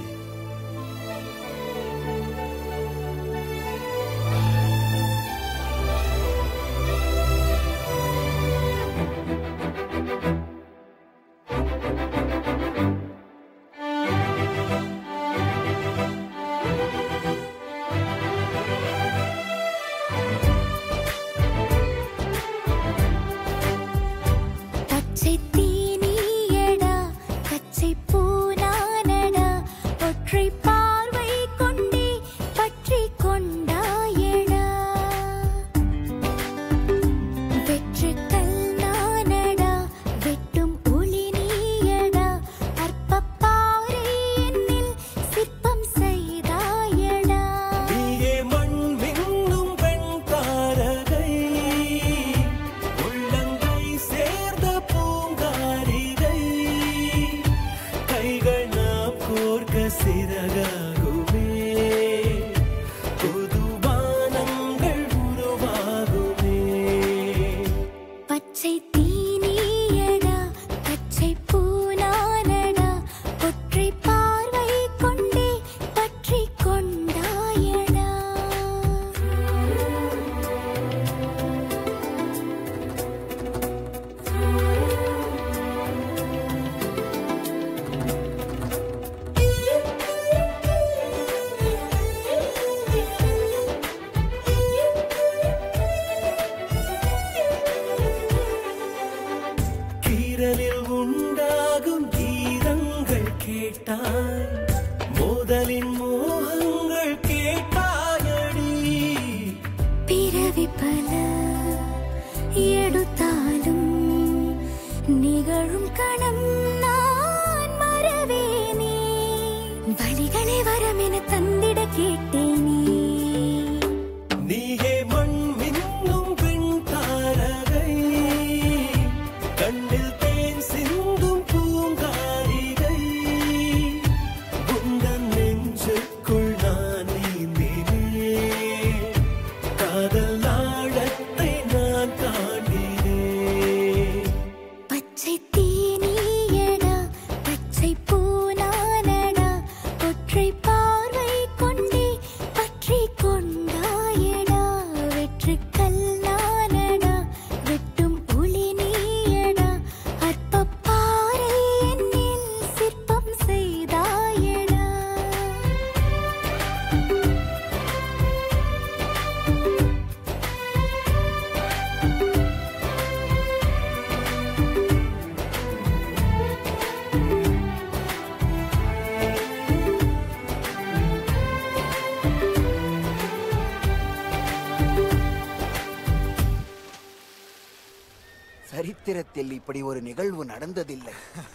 சரித்திரத்தில் இப்படி ஒரு நிகழ்வு நடந்ததில்லை.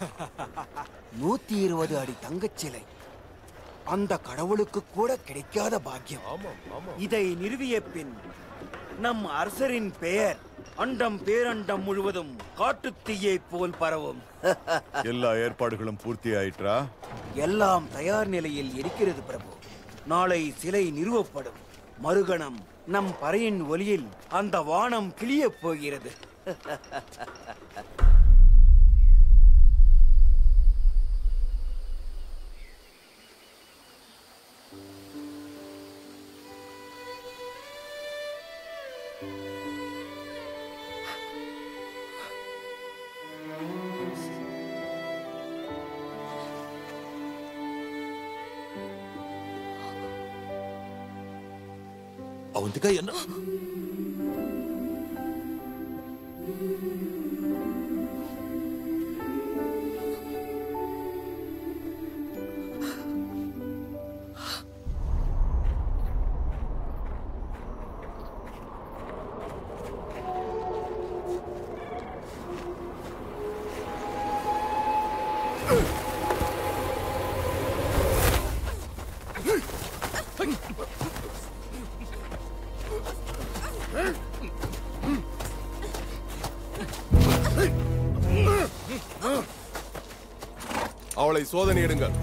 நூத்தி இருபது அடி தங்கச் சிலை அந்த கடவுளுக்கு கூட கிடைக்காத பாக்கியம். இதை நிறுவிய பின் நம் அரசரின் பெயர் அண்டம் பேரண்டம் முழுவதும் காட்டுத் தீயை போல் பரவும். எல்லா ஏற்பாடுகளும் பூர்த்தி ஆயிற்றா? எல்லாம் தயார் நிலையில் இருக்கிறது பிரபு. நாளை சிலை நிறுவப்படும். மறுகணம் நம் பறையின் ஒலியில் அந்த வானம் கிளியப் போகிறது. ಅವಂತಿಕ என்ன Huh? அவளை சோதனையிடுங்கள்.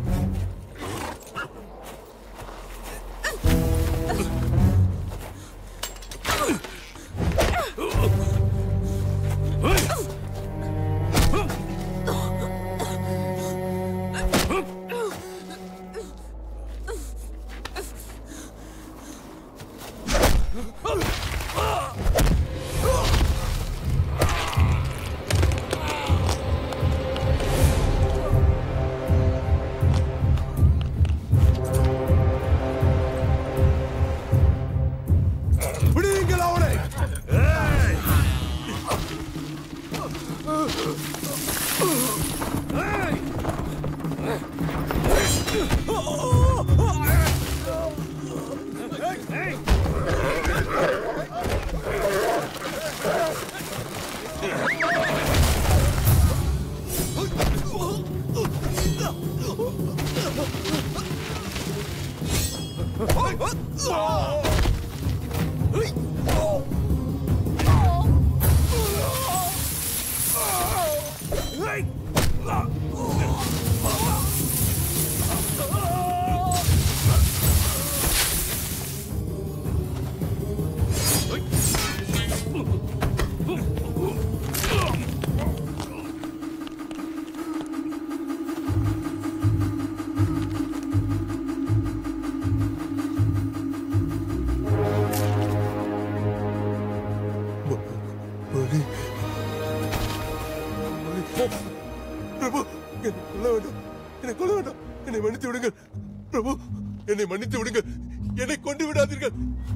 பிரபு, என்னை கொல்ல வேண்டாம், என்னை கொல்ல வேண்டாம், என்னை மன்னித்து விடுங்கள். பிரபு, என்னை மன்னித்து விடுங்கள், என்னை கொண்டு விடாதீர்கள்.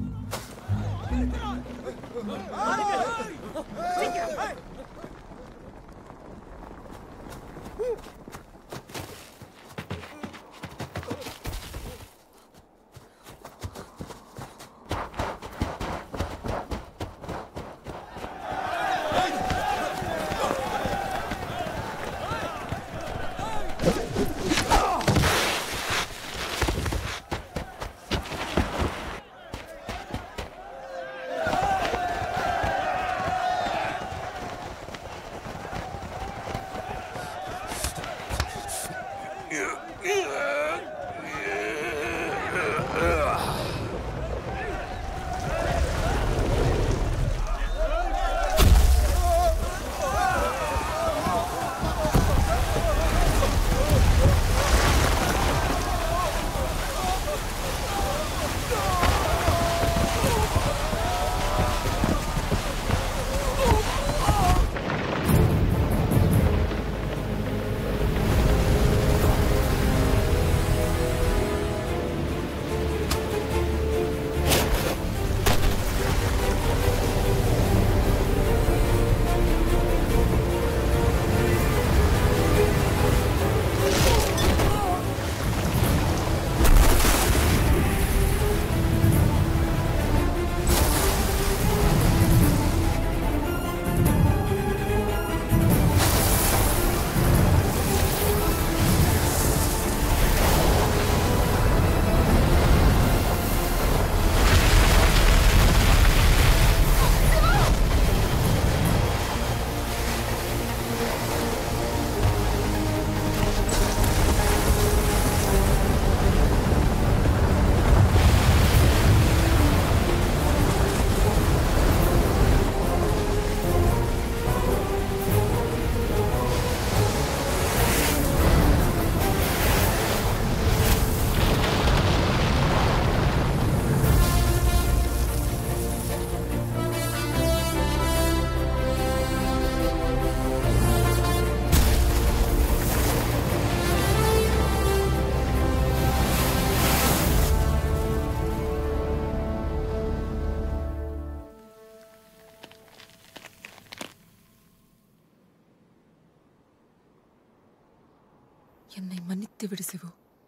என்னை மன்னித்து விடு சிவு.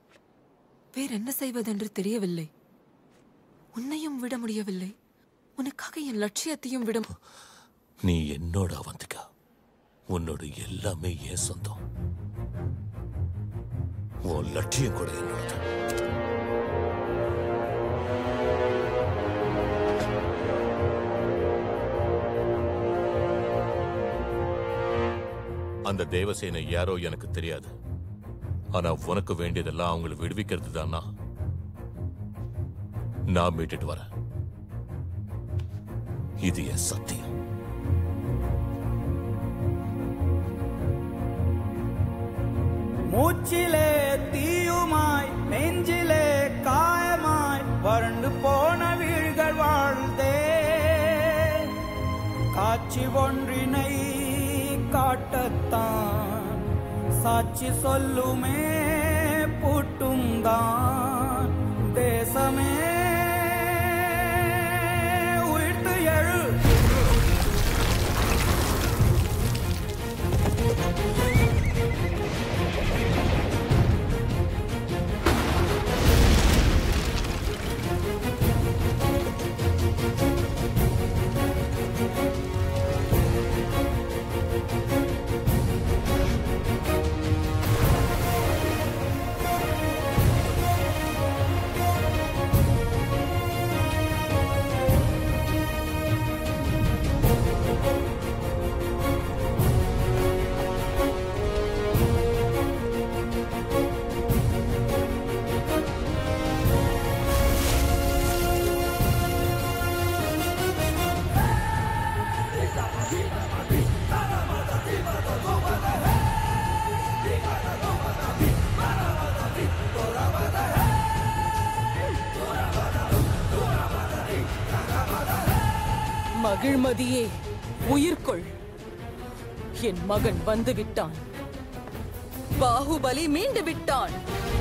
வேற என்ன செய்வதென்று தெரியவில்லை. உன்னையும் விட முடியவில்லை, உனக்காக என் லட்சியத்தையும் விட. நீ என்னோட அவந்திகா, உன்னோட எல்லாமே ஏன் சொந்தம். உன் லட்சியம் கூட என்னோட. அந்த தேவசேனை யாரோ எனக்கு தெரியாது. ஆனா உனக்கு வேண்டியதெல்லாம் அவங்களை விடுவிக்கிறது தானா? நான் மீட்டுட்டு வரேன். இது என் சத்தியம். மூச்சிலே தீயுமாய் நெஞ்சிலே காயமாய் வறண்டு போன வீழ்கள் வாழ்ந்தே காட்சி ஒன்றினை காட்டத்தான் சாட்சி சொல்லுமே பூட்டும் தான் தேசமே உயிர்த்து எழு. மகிழ்மதியே, உயிர்கொள். என் மகன் வந்து விட்டான். பாகுபலி மீண்டு விட்டான்.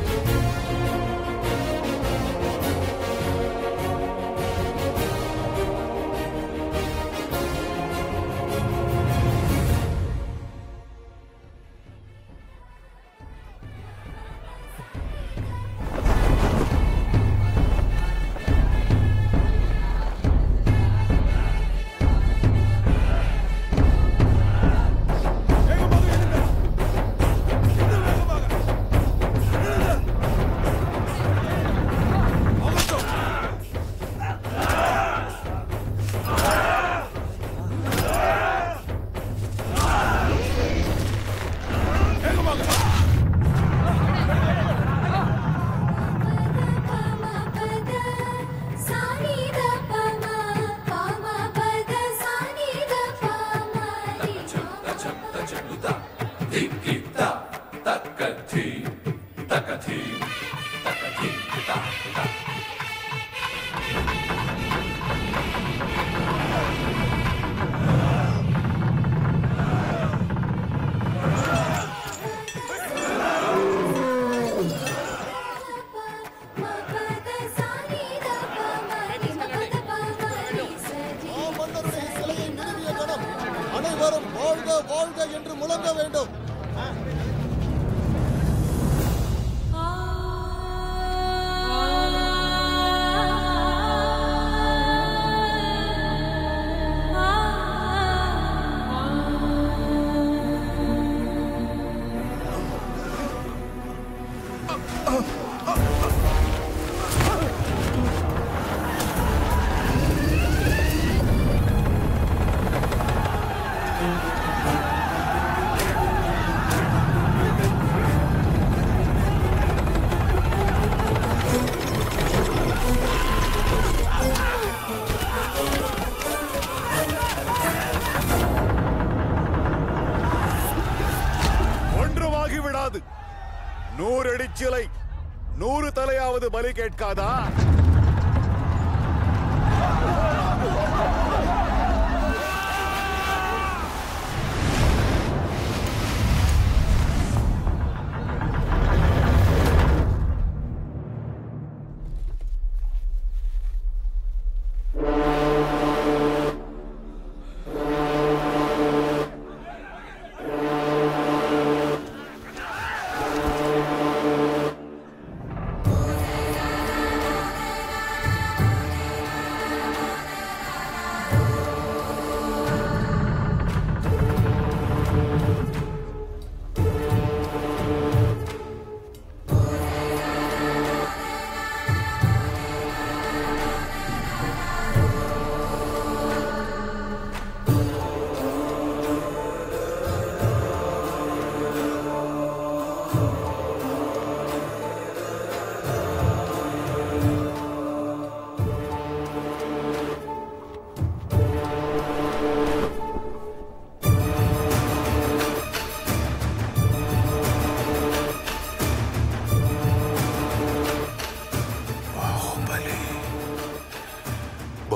நூறு அடிச்சிலை நூறு தலையாவது பலி கேட்காதா?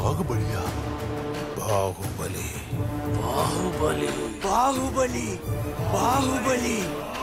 பாகுபலியா? பாகுபலி பாகுபலி பாகுபலி பாகுபலி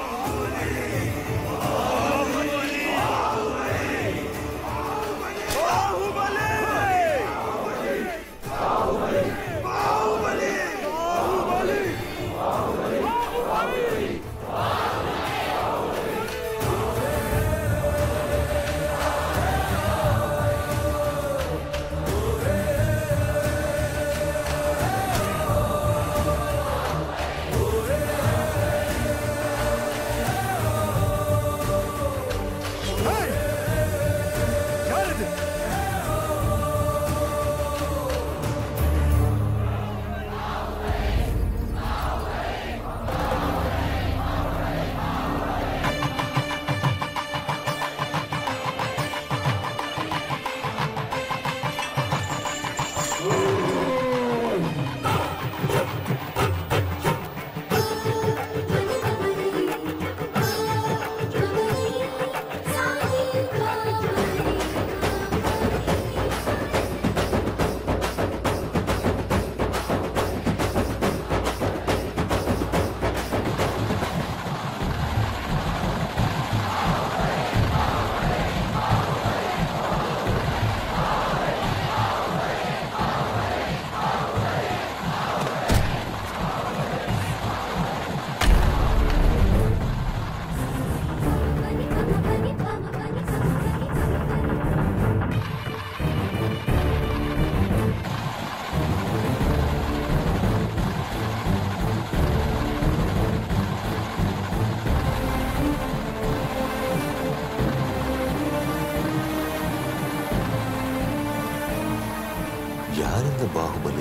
யார் இந்த பாகுபலி?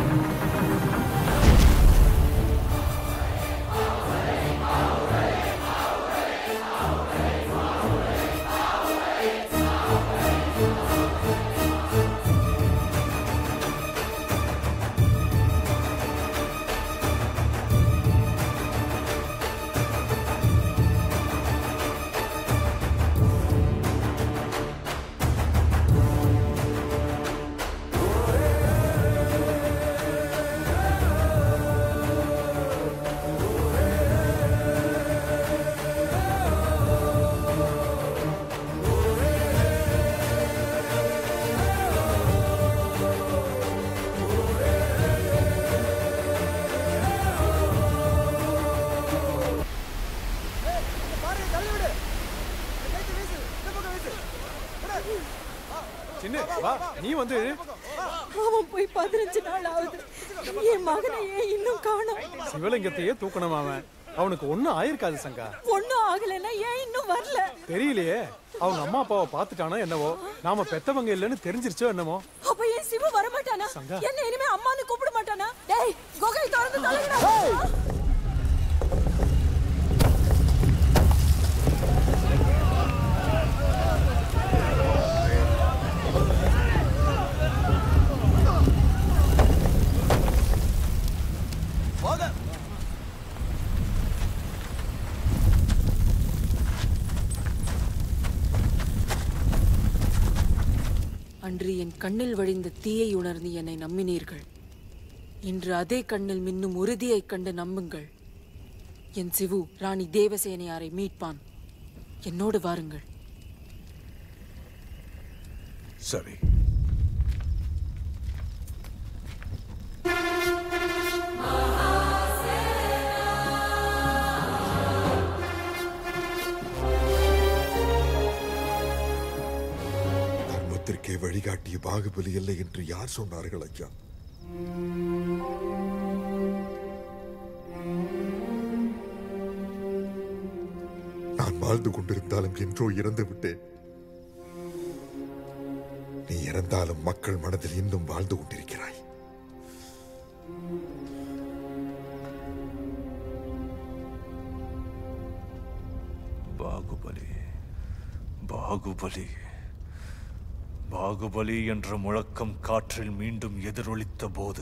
நீ வந்து அவன் போய் பதினஞ்சு நாள் ஆகுது. என் மகனை ஏன் இன்னும் காணோம்? சிவலிங்கத்தையே தூக்கணும் அவன். அவனுக்கு ஒண்ணும் ஆயிருக்காது சங்கா. ஒண்ணும் ஆகலைன்னா ஏன் இன்னும் வரல? தெரியலையே. அவங்க அம்மா அப்பாவை பாத்துட்டானோ என்னவோ, நாம பெத்தவங்க இல்லைன்னு தெரிஞ்சிருச்சோ என்னமோ. அப்ப என் சிவ வர மாட்டானா? என்ன இனிமே அம்மான்னு கூப்பிட மாட்டானா? டேய் குகை திறந்து தள்ளுடா. அன்று என் கண்ணில் வழிந்த தீயை உணர்ந்து என்னை நம்பினீர்கள். இன்று அதே கண்ணில் மின்னும் உறுதியைக் கண்டு நம்புங்கள். என் சிவு ராணி தேவசேனையாரை மீட்பான். என்னோடு வாருங்கள். சரி. தர்மத்திற்கே வழிகாட்டிய பாகுபலி இல்லை என்று யார் சொன்னார்கள் ஐயா? நான் வாழ்ந்து கொண்டிருந்தாலும் என்றோ இறந்து விட்டேன். நீ இறந்தாலும் மக்கள் மனதில் இன்னும் வாழ்ந்து கொண்டிருக்கிறாய். பாகுபலி, பாகுபலி, பாகுபலி என்ற முழக்கம் காற்றில் மீண்டும் எதிரொலித்த போது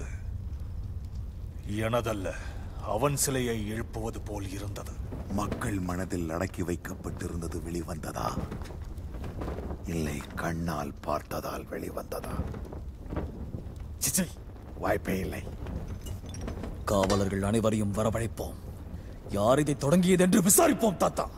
எனதல்ல அவன் சிலையை எழுப்புவது போல் இருந்தது. மக்கள் மனதில் அடக்கி வைக்கப்பட்டிருந்தது வெளிவந்ததா, இல்லை கண்ணால் பார்த்ததால் வெளிவந்ததா? சிச்சை, வாய்ப்பே இல்லை. காவலர்கள் அனைவரையும் வரவழைப்போம். யார் இதை தொடங்கியது என்று விசாரிப்போம் தாத்தா.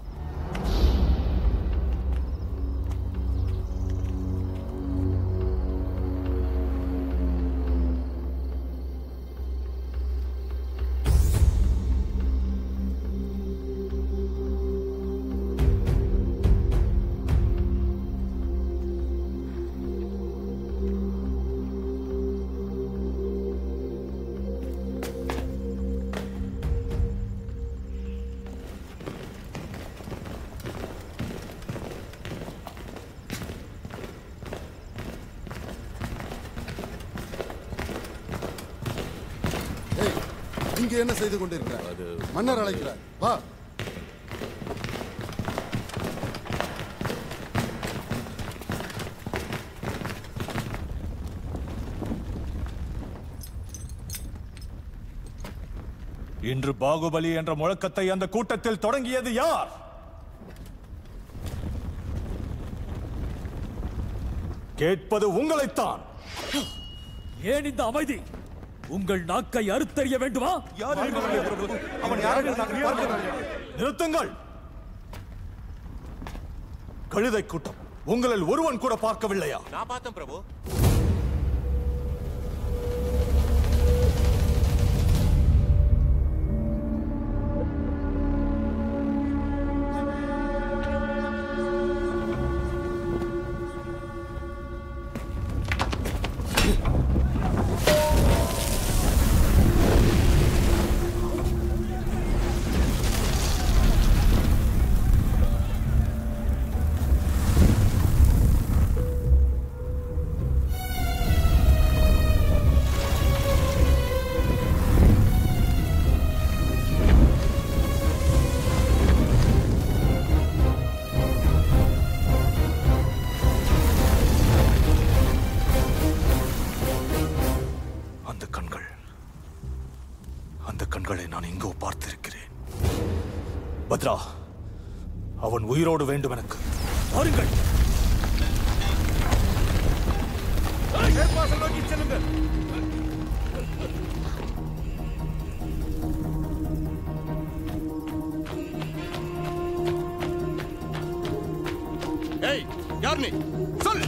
இங்கே என்ன செய்து கொண்டிருக்கிறார்? மன்னர் அழைக்கிறார், வா. இன்று பாகுபலி என்ற முழக்கத்தை அந்த கூட்டத்தில் தொடங்கியது யார்? கேட்பது உங்களைத்தான். ஏன் இந்த அமைதி? உங்கள் நாக்கை அறுத்தறிய வேண்டுமா? நிறுத்துங்கள். கழுதை கூட்டம் உங்களில் ஒருவன் கூட பார்க்கவில்லையா? நான் பார்த்தேன் பிரபு. பத்ரா, அவன் உயிரோடு வேண்டும் எனக்கு. வாருங்கள். நோக்கி செல்லுங்கள். ஏய், யார் நீ? சொல்.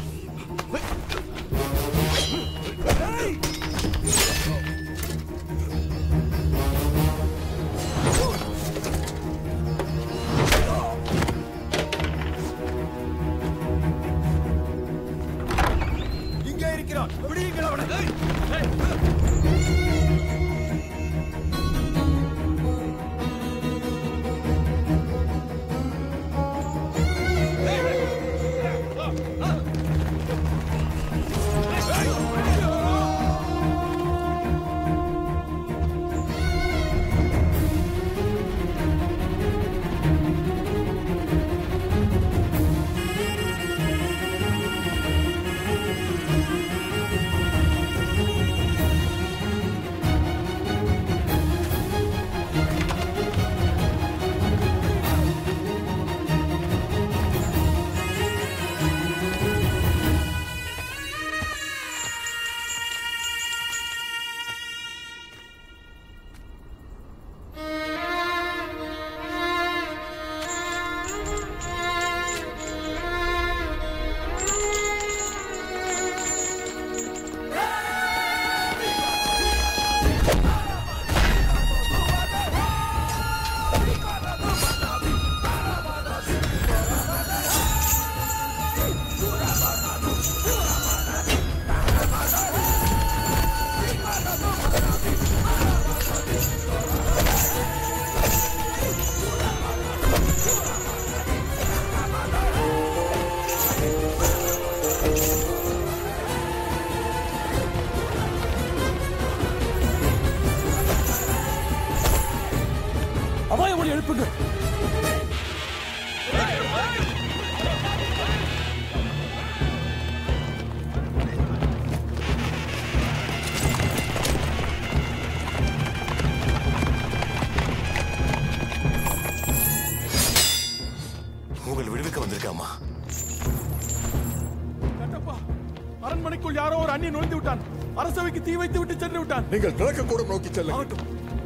அரண்மனைக்குள் யாரோ ஒரு அந்நியன் நுழைந்து விட்டான். அரசவைக்கு தீ வைத்து விட்டு சென்று விட்டான். நீங்கள் கிழக்கு கூட நோக்கி செல்லுங்கள்.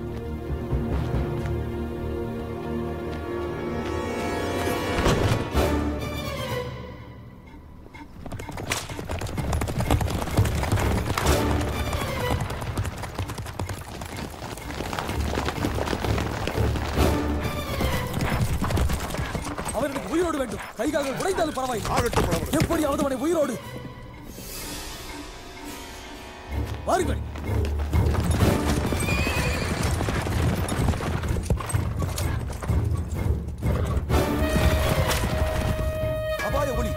அவனுக்கு உயிரோடு வேண்டும். கைகால்கள் உடைந்தாலும் பரவாயில்லை. எப்படியாவது அவனை உயிரோடு வாருங்கள். அபாய ஒளி.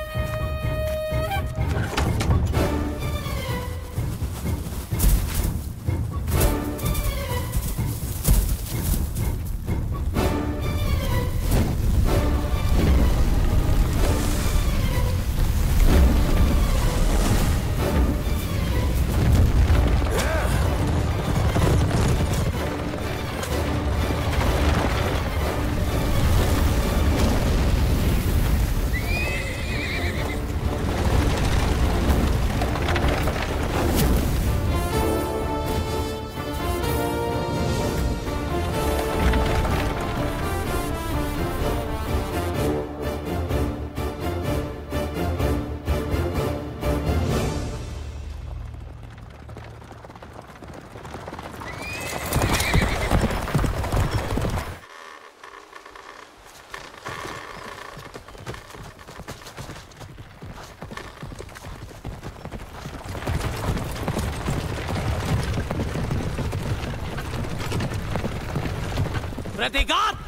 प्रतिघात।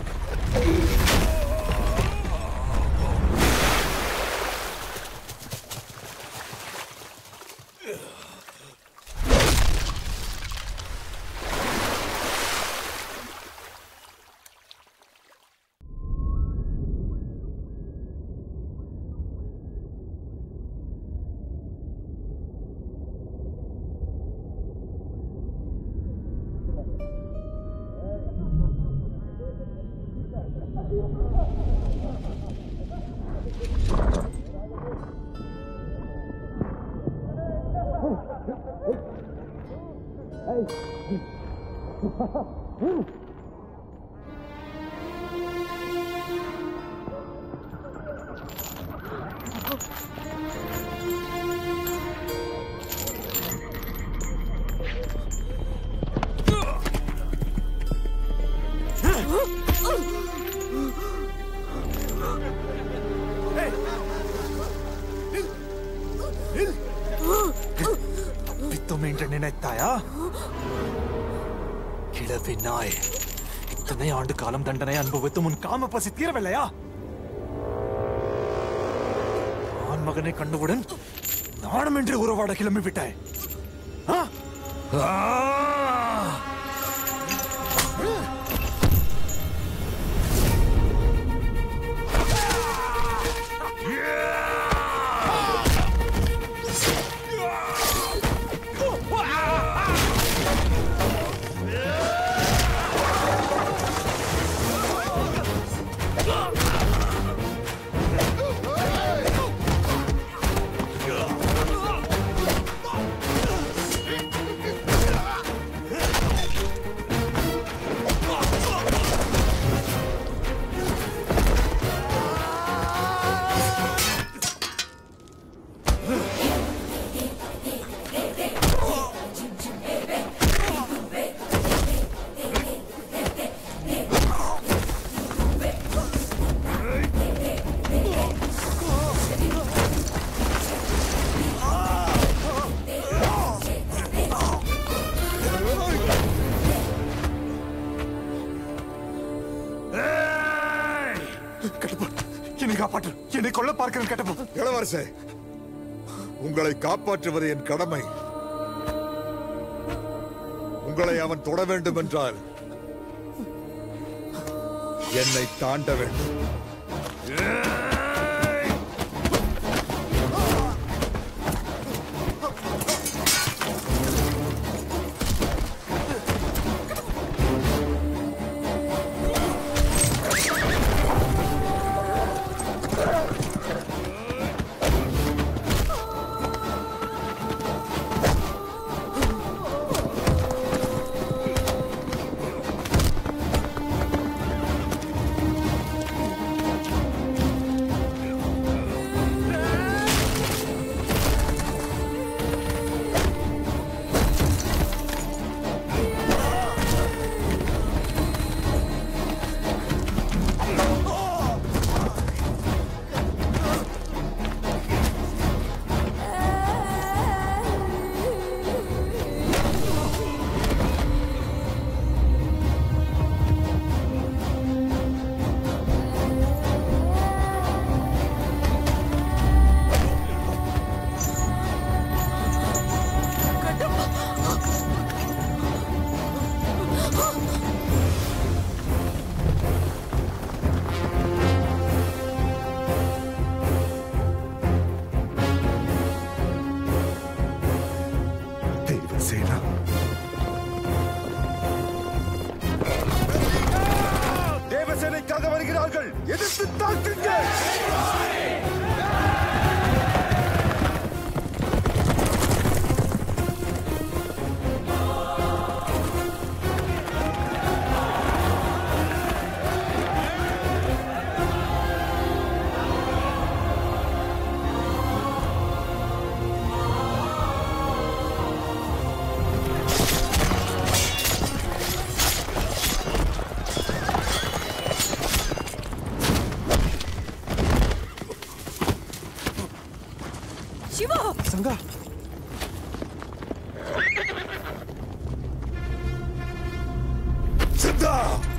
நினைத்தாயா? கிழவி நாய், இத்தனை ஆண்டு காலம் தண்டனை அனுபவித்து முன் காம பசி தீரவில்லையா? ஆண் மகனை கண்டவுடன் நாணமின்றி உறவாட கிளம்பி விட்டாய். என்னை கொல்ல பார்க்கிறேன் கட்டப்பா. இளவரசே, உங்களை காப்பாற்றுவது என் கடமை. உங்களை அவன் தொட வேண்டும் என்றால் என்னை தாண்ட வேண்டும். தாக்குங்கள்! சிவா சங்கா சித்தா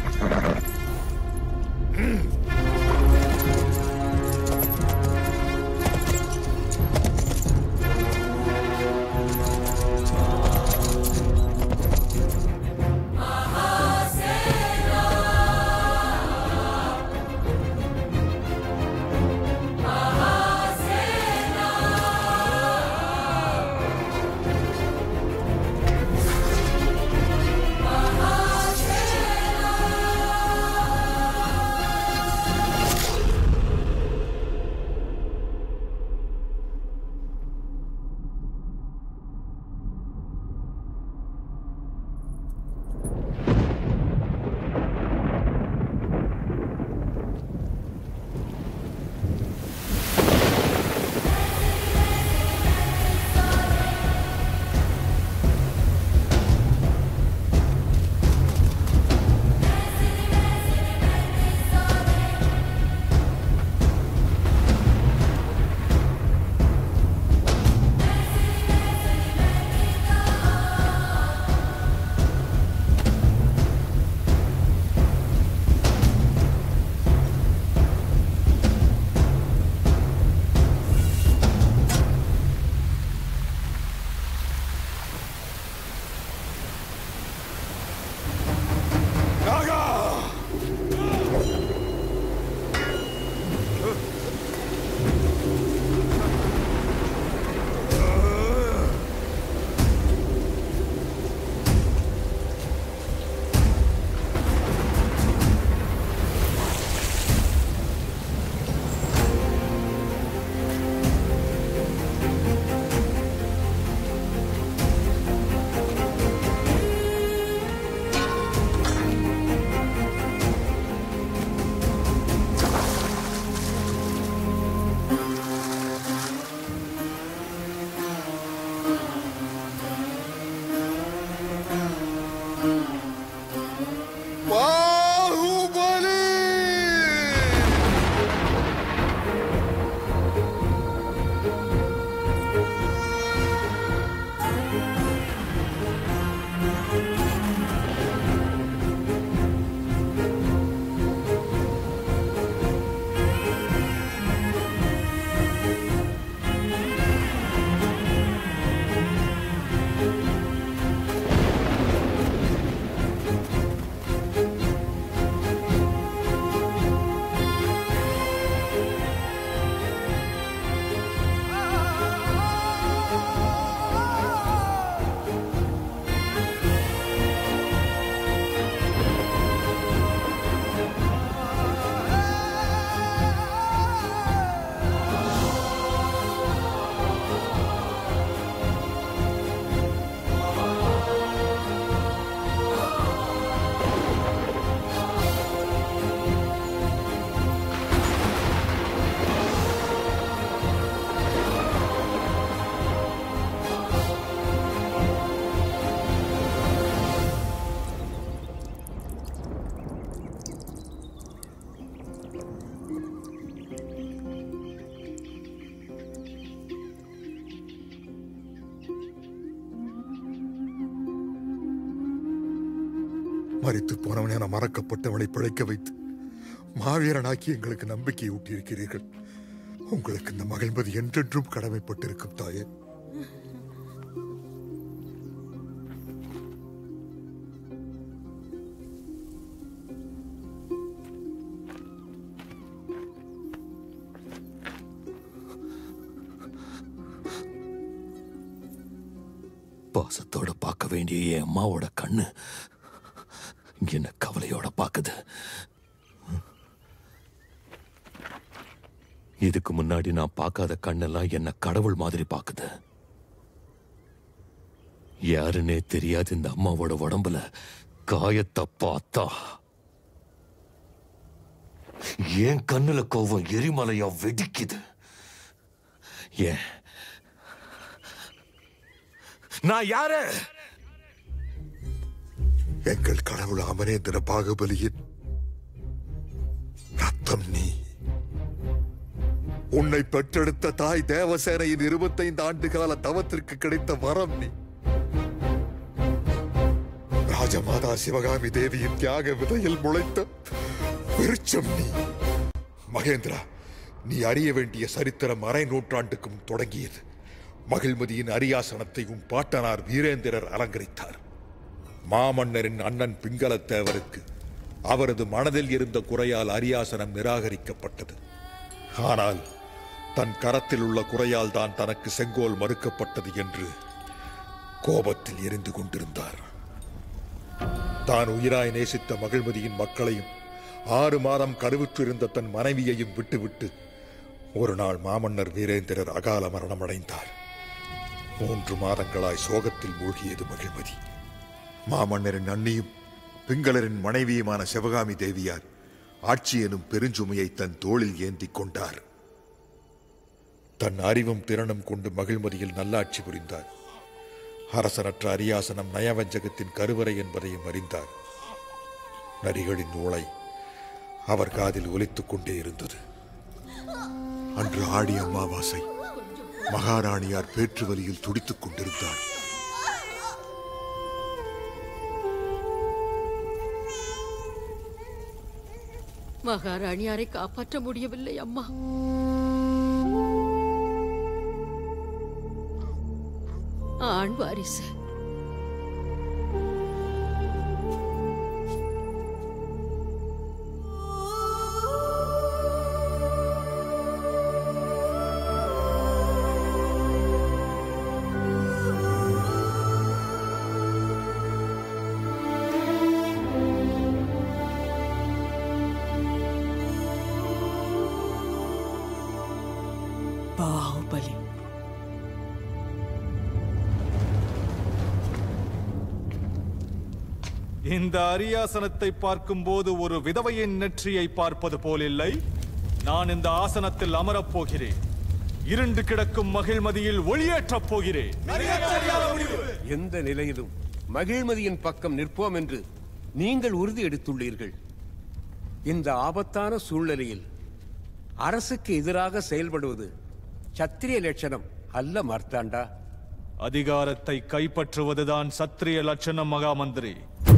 பாகுபலி! மரித்து போனவன் என மறக்கப்பட்டவனை பிழைக்க வைத்து மாவீரனாக்கி எங்களுக்கு நம்பிக்கை ஊட்டியிருக்கிறீர்கள். உங்களுக்கு இந்த மகிழ்மதி என்றென்றும் கடமைப்பட்டிருக்கும் தாயே. பாசத்தோட பார்க்க வேண்டிய என் அம்மாவோட கண்ணு என்ன கவலையோட பாக்குது. இதுக்கு முன்னாடி நான் பார்க்காத கண்ணெல்லாம் என்ன கடவுள் மாதிரி பாக்குது. யாருன்னே தெரியாது இந்த அம்மாவோட உடம்புல காயத்தை பார்த்தா ஏன் கண்ணுல கோவம் எரிமலையா வெடிக்குது. ஏன் நான் யாரு? எங்கள் கடவுள் அமரேந்திர பாகுபலியின் ரத்தம் நீ. உன்னை பெற்றெடுத்த தாய் தேவசேனையின் இருபத்தைந்து ஆண்டு கால தவத்திற்கு கிடைத்த வரம் நீ. ராஜமாதா சிவகாமி தேவியின் தியாக விதையில் முளைத்த விருட்சம் நீ. மகேந்திரா, நீ அறிய வேண்டிய சரித்திரம் அரை நூற்றாண்டுக்கும் தொடங்கியது. மகிழ்மதியின் அரியாசனத்தை உன் பாட்டனார் வீரேந்திரர் அலங்கரித்தார். மாமன்னரின் அண்ணன் பிங்களத்தேவருக்கு அவரது மனதில் இருந்த குறையால் அரியாசனம் நிராகரிக்கப்பட்டது. ஆனால் தன் கரத்தில் உள்ள குறையால் தான் தனக்கு செங்கோல் மறுக்கப்பட்டது என்று கோபத்தில் எரிந்து கொண்டிருந்தார். தான் உயிராய் நேசித்த மகிழ்மதியின் மக்களையும் ஆறு மாதம் கருவுற்றிருந்த தன் மனைவியையும் விட்டுவிட்டு ஒரு நாள் மாமன்னர் வீரேந்திரர் அகால மரணம் அடைந்தார். மூன்று மாதங்களாய் சோகத்தில் மூழ்கியது மகிழ்மதி. மாமன்னரின் அண்ணியும் பிங்களரின் மனைவியுமான சிவகாமி தேவியார் ஆட்சி எனும் பெருஞ்சுமையை தன் தோளில் ஏந்திக் கொண்டார். தன் அறிவும் திறனும் கொண்டு மகிழ்மதியில் நல்லாட்சி புரிந்தார். அரசனற்ற அரியாசனம் நயவஞ்சகத்தின் கருவறை என்பதையும் அறிந்தார். நரிகளின் ஓலை அவர் காதில் ஒலித்துக் கொண்டே இருந்தது. அன்று ஆடி அமாவாசை. மகாராணியார் பேற்று வலியில் துடித்துக் கொண்டிருந்தார். மகாராணியாரை காப்பாற்ற முடியவில்லை அம்மா. ஆண் வாரிசு பாகுபலி. இந்த அரியாசனத்தை பார்க்கும் போது ஒரு விதவையின் நெற்றியை பார்ப்பது போலில்லை. நான் இந்த ஆசனத்தில் அமரப் போகிறேன். இருண்டு கிடக்கும் மகிழ்மதியில் ஒளியேற்றப் போகிறேன். எந்த நிலையிலும் மகிழ்மதியின் பக்கம் நிற்போம் என்று நீங்கள் உறுதி எடுத்துள்ளீர்கள். இந்த ஆபத்தான சூழ்நிலையில் அரசுக்கு எதிராக செயல்படுவது சத்திரிய லட்சணம் அல்ல மார்த்தாண்டா. அதிகாரத்தை கைப்பற்றுவதுதான் சத்திரிய லட்சணம் மகாமந்திரி.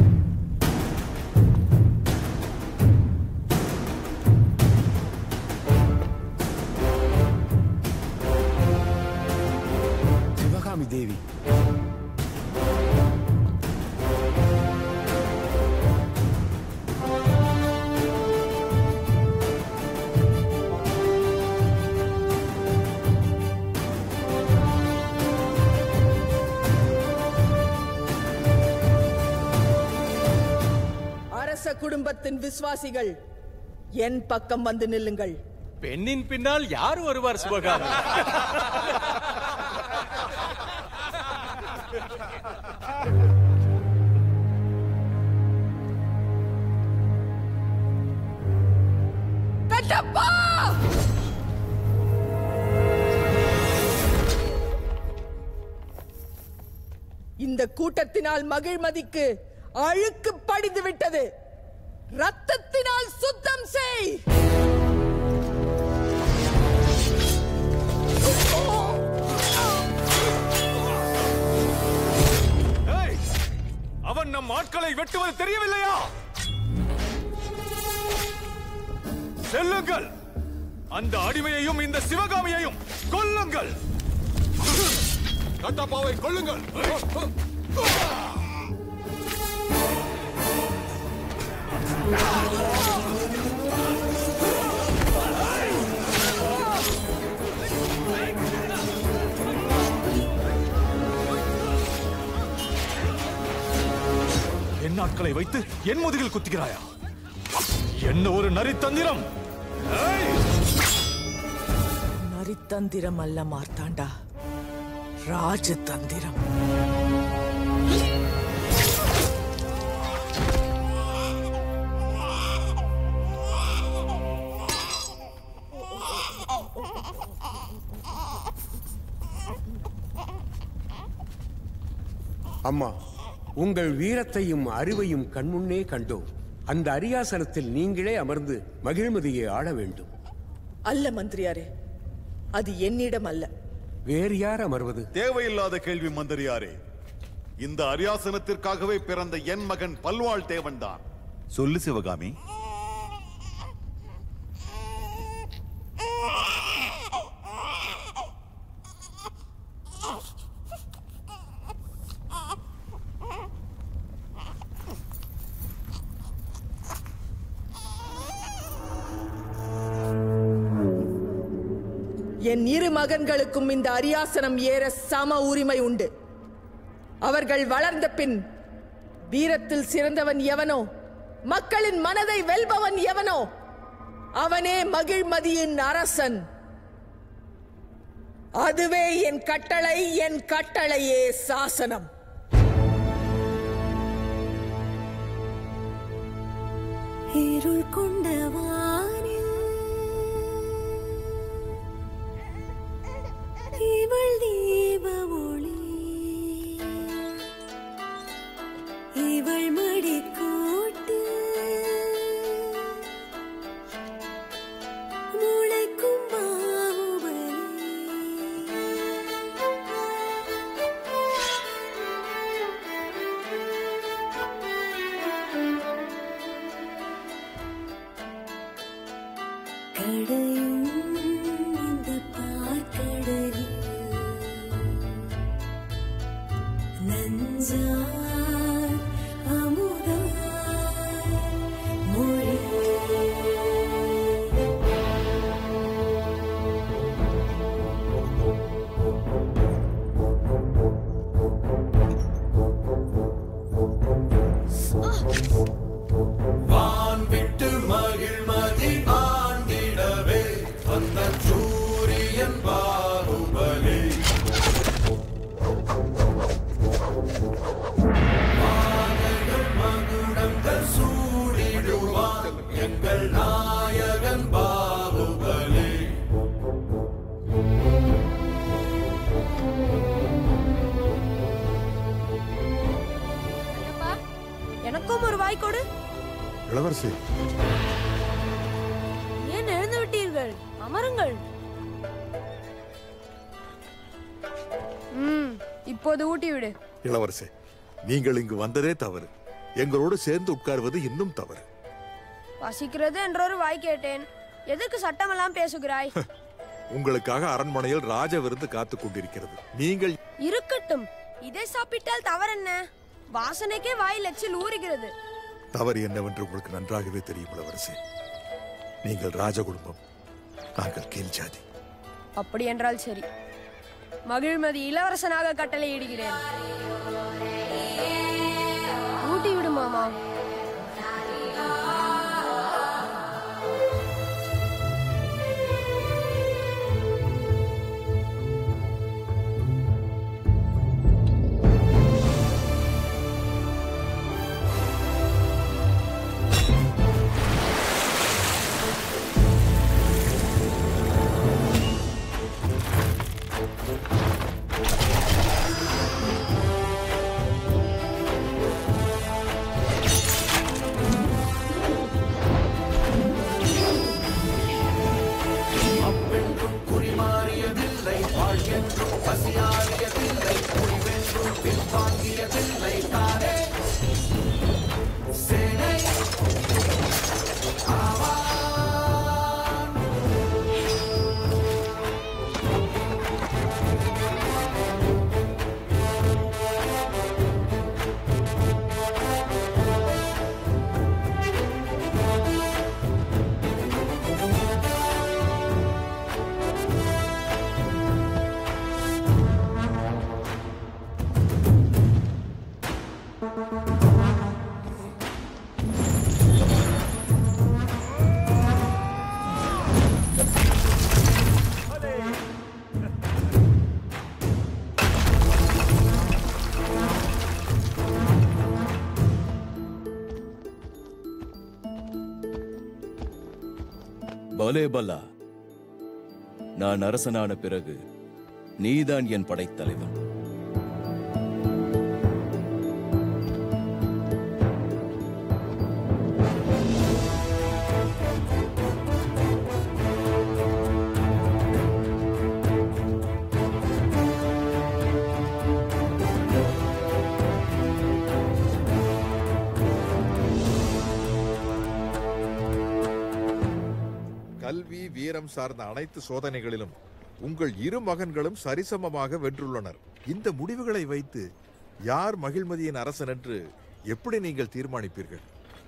சிவகாமி தேவி, குடும்பத்தின் விசுவாசிகள் என் பக்கம் வந்து நில்லுங்கள். பெண்ணின் பின்னால் யார் வருவார் சிவகாமி? கட்டப்பா! இந்த கூட்டத்தினால் மகிழ்மதிக்கு அழுக்கு படிந்து விட்டது. ரத்தத்தினால் சுத்தம் செய். அவன் நம் ஆட்களை வெட்டுவது தெரியவில்லையா? செல்லுங்கள், அந்த அடிமையையும் இந்த சிவகாமியையும் கொல்லுங்கள். கட்டப்பாவை கொல்லுங்கள். என் நாட்களை வைத்து என் முதுகில் குத்துகிறாயா? என்ன ஒரு நரி தந்திரம்! அரித்தந்திரம் அல்ல மார்த்தாண்டா, ராஜதந்திரம். அம்மா, உங்கள் வீரத்தையும் அறிவையும் கண்முன்னே கண்டோம். அந்த அரியாசனத்தில் நீங்களே அமர்ந்து மகிழ்மதியை ஆள வேண்டும். அல்ல மந்திரியாரே, அது என்னிடம் அல்ல. வேறு யார் அமர்வது? தேவையில்லாத கேள்வி மந்திரியாரே. இந்த அரியாசனத்திற்காகவே பிறந்த என் மகன் பல்வாள் தேவன்தான். சொல்லு சிவகாமி. என் இரு மகன்களுக்கும் இந்த அரியாசனம் ஏற சம உரிமை உண்டு. அவர்கள் வளர்ந்த பின் வீரத்தில் சிறந்தவன் எவனோ, மக்களின் மனதை வெல்பவன் எவனோ, அவனே மகிழ்மதியின் அரசன். அதுவே என் கட்டளை, என் கட்டளையே சாசனம். இருள் கொண்டவானில் இவள் தீப ஒளி, இவள் மடி கூட்டு முளைக்கும் பாகுபலி. கடையும் இந்த பார்க்கடலில் நஞ்சாய் அமுதாய் மொழி. வான் விட்டு மகிழ்மதி ஆண்டிடவே வந்த சூரியன் பாகுபலி. மாலைகள் மகுடங்கள் சூடிடுவான் எங்கள் நாயகன் பாகுபலி. எனக்கும் ஒரு வாய் கொடு. இளவரசி, ஏன் எழுந்து விட்டீர்கள்? அமருங்கள். ம், இப்போது ஊட்டி விடு. இளவரசி, நீங்கள் இங்கு வந்ததே தவறு. எங்களோடு சேர்ந்து உட்கார்வது இன்னும் தவறு. பசிக்கிறது என்றொரு வாய் கேட்டேன். எதற்கு சட்டமெல்லாம் பேசுகிறாய்? உங்களுக்காக அரண்மனையில் ராஜ விருந்து காத்துக் கொண்டிருக்கிறது. நீங்கள் இருக்கட்டும், இதை சாப்பிட்டால் தவறென்ன? வாசனைக்கே வாயில் எச்சில் ஊறுகிறது. தவறு என்னவென்று உங்களுக்கு நன்றாகவே தெரியும் இளவரசி. நீங்கள் ராஜ குடும்பம், நாங்கள் கீழ் ஜாதி. அப்படி என்றால் சரி. மகிழ்மதி இளவரசனாக கட்டளையிடுகிறேன். ஊட்டி விடு மாமா. பலே பல்லா, நான் அரசனான பிறகு நீதான் என் படைத்தலைவன். கல்வி வீரம் சார்ந்த அனைத்து சோதனைகளிலும் உங்கள் இரு மகன்களும் சரிசமமாக வென்றுள்ளனர். இந்த முடிவுகளை வைத்து யார் மகிழ்மதியின் அரசன் என்று எப்படி நீங்கள் தீர்மானிப்பீர்கள்?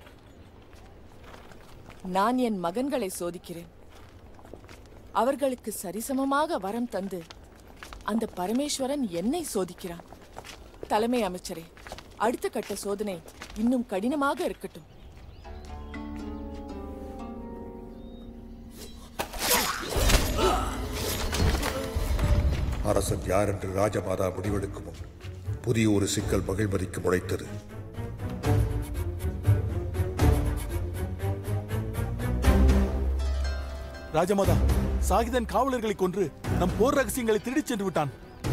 நான் என் மகன்களை சோதிக்கிறேன். அவர்களுக்கு சரிசமமாக வரம் தந்து அந்த பரமேஸ்வரன் என்னை சோதிக்கிறான். தலைமை அமைச்சரே, அடுத்த கட்ட சோதனை இன்னும் கடினமாக இருக்கட்டும். அரசன் யார் என்று ராஜமாதா முடிவெடுக்கும் முன் புதிய ஒரு சிக்கல் மகிழ்மதிக்கு முளைத்தது. ராஜமாதா, சாகிதன் காவலர்களை கொன்று நம் போர் ரகசியங்களை திருடிச் சென்று விட்டான்.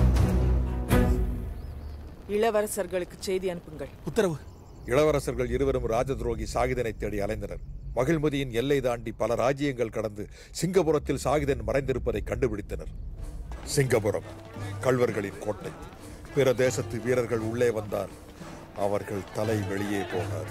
இளவரசர்களுக்கு செய்தி அனுப்புங்கள். உத்தரவு. இளவரசர்கள் இருவரும் ராஜதுரோகி சாகிதனை தேடி அலைந்தனர். மகிழ்மதியின் எல்லை தாண்டி பல ராஜ்யங்கள் கடந்து சிங்கபுரத்தில் சாகிதன் மறைந்திருப்பதை கண்டுபிடித்தனர். சிங்கபுரம் கள்வர்களின் கோட்டை. பிற தேசத்து வீரர்கள் உள்ளே வந்தால் அவர்கள் தலை வெளியே போகாது.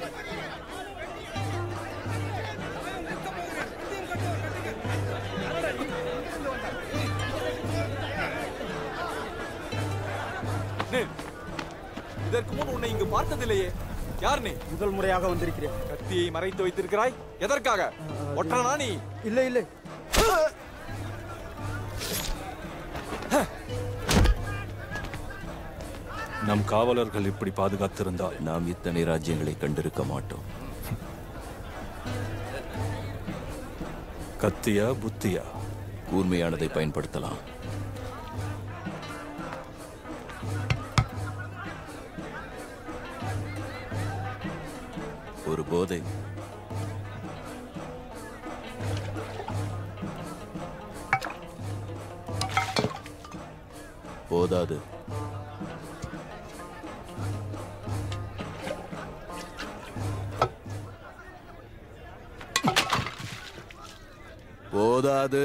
இதற்கு முன் உன்னை இங்கு பார்த்ததில்லையே. யார் நீ? முதல் முறையாக வந்திருக்கிறேன். கத்தியை மறைத்து வைத்திருக்கிறாய், எதற்காக? ஒற்றனா நீ? இல்லை இல்லை. நம் காவலர்கள் இப்படி பாதுகாத்திருந்தால் நாம் இத்தனை ராஜ்யங்களை கண்டிருக்க மாட்டோம். கத்தியா புத்தியா? கூர்மையானதை பயன்படுத்தலாம். ஒரு போதை. போதாது. போதாது.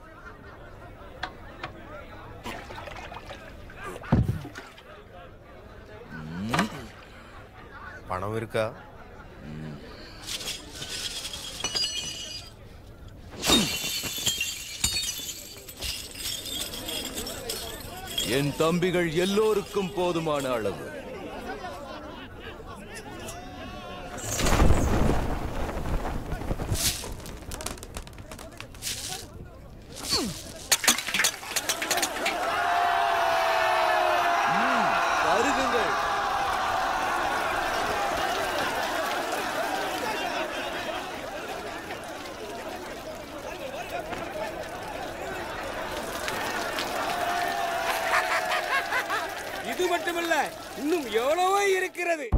பணம் இருக்கா? என் தம்பிகள் எல்லோருக்கும் போதுமான அளவு. இது மட்டுமல்ல, இன்னும் எவ்வளவோ இருக்கிறது.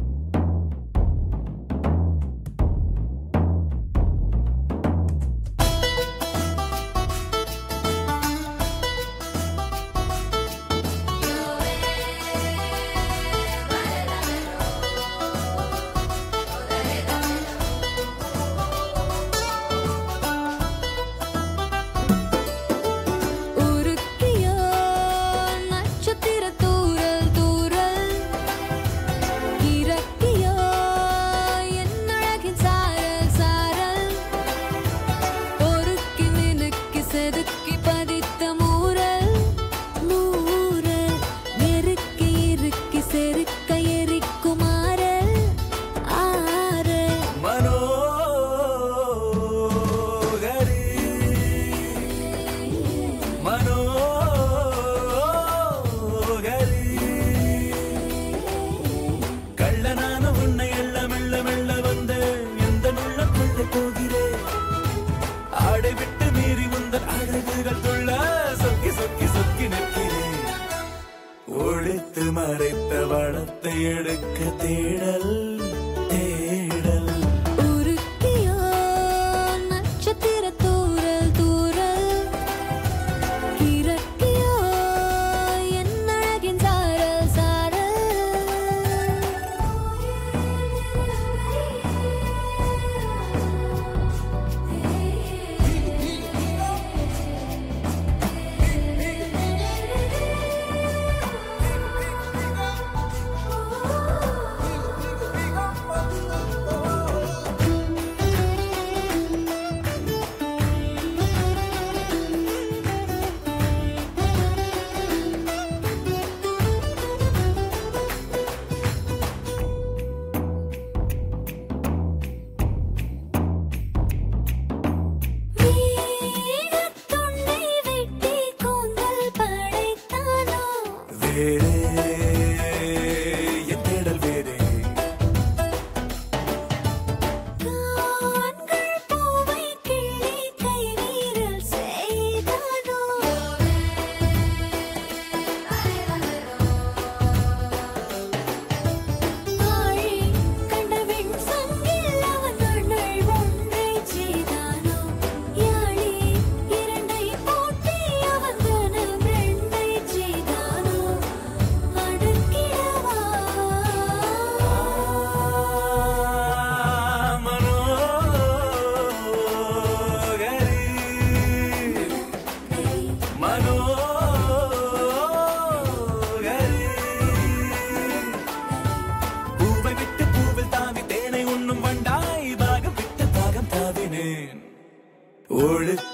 மறைத்த வளத்தை எடுக்க தேடல் தேடல் உருக்கியோ நட்சத்திரத்தோ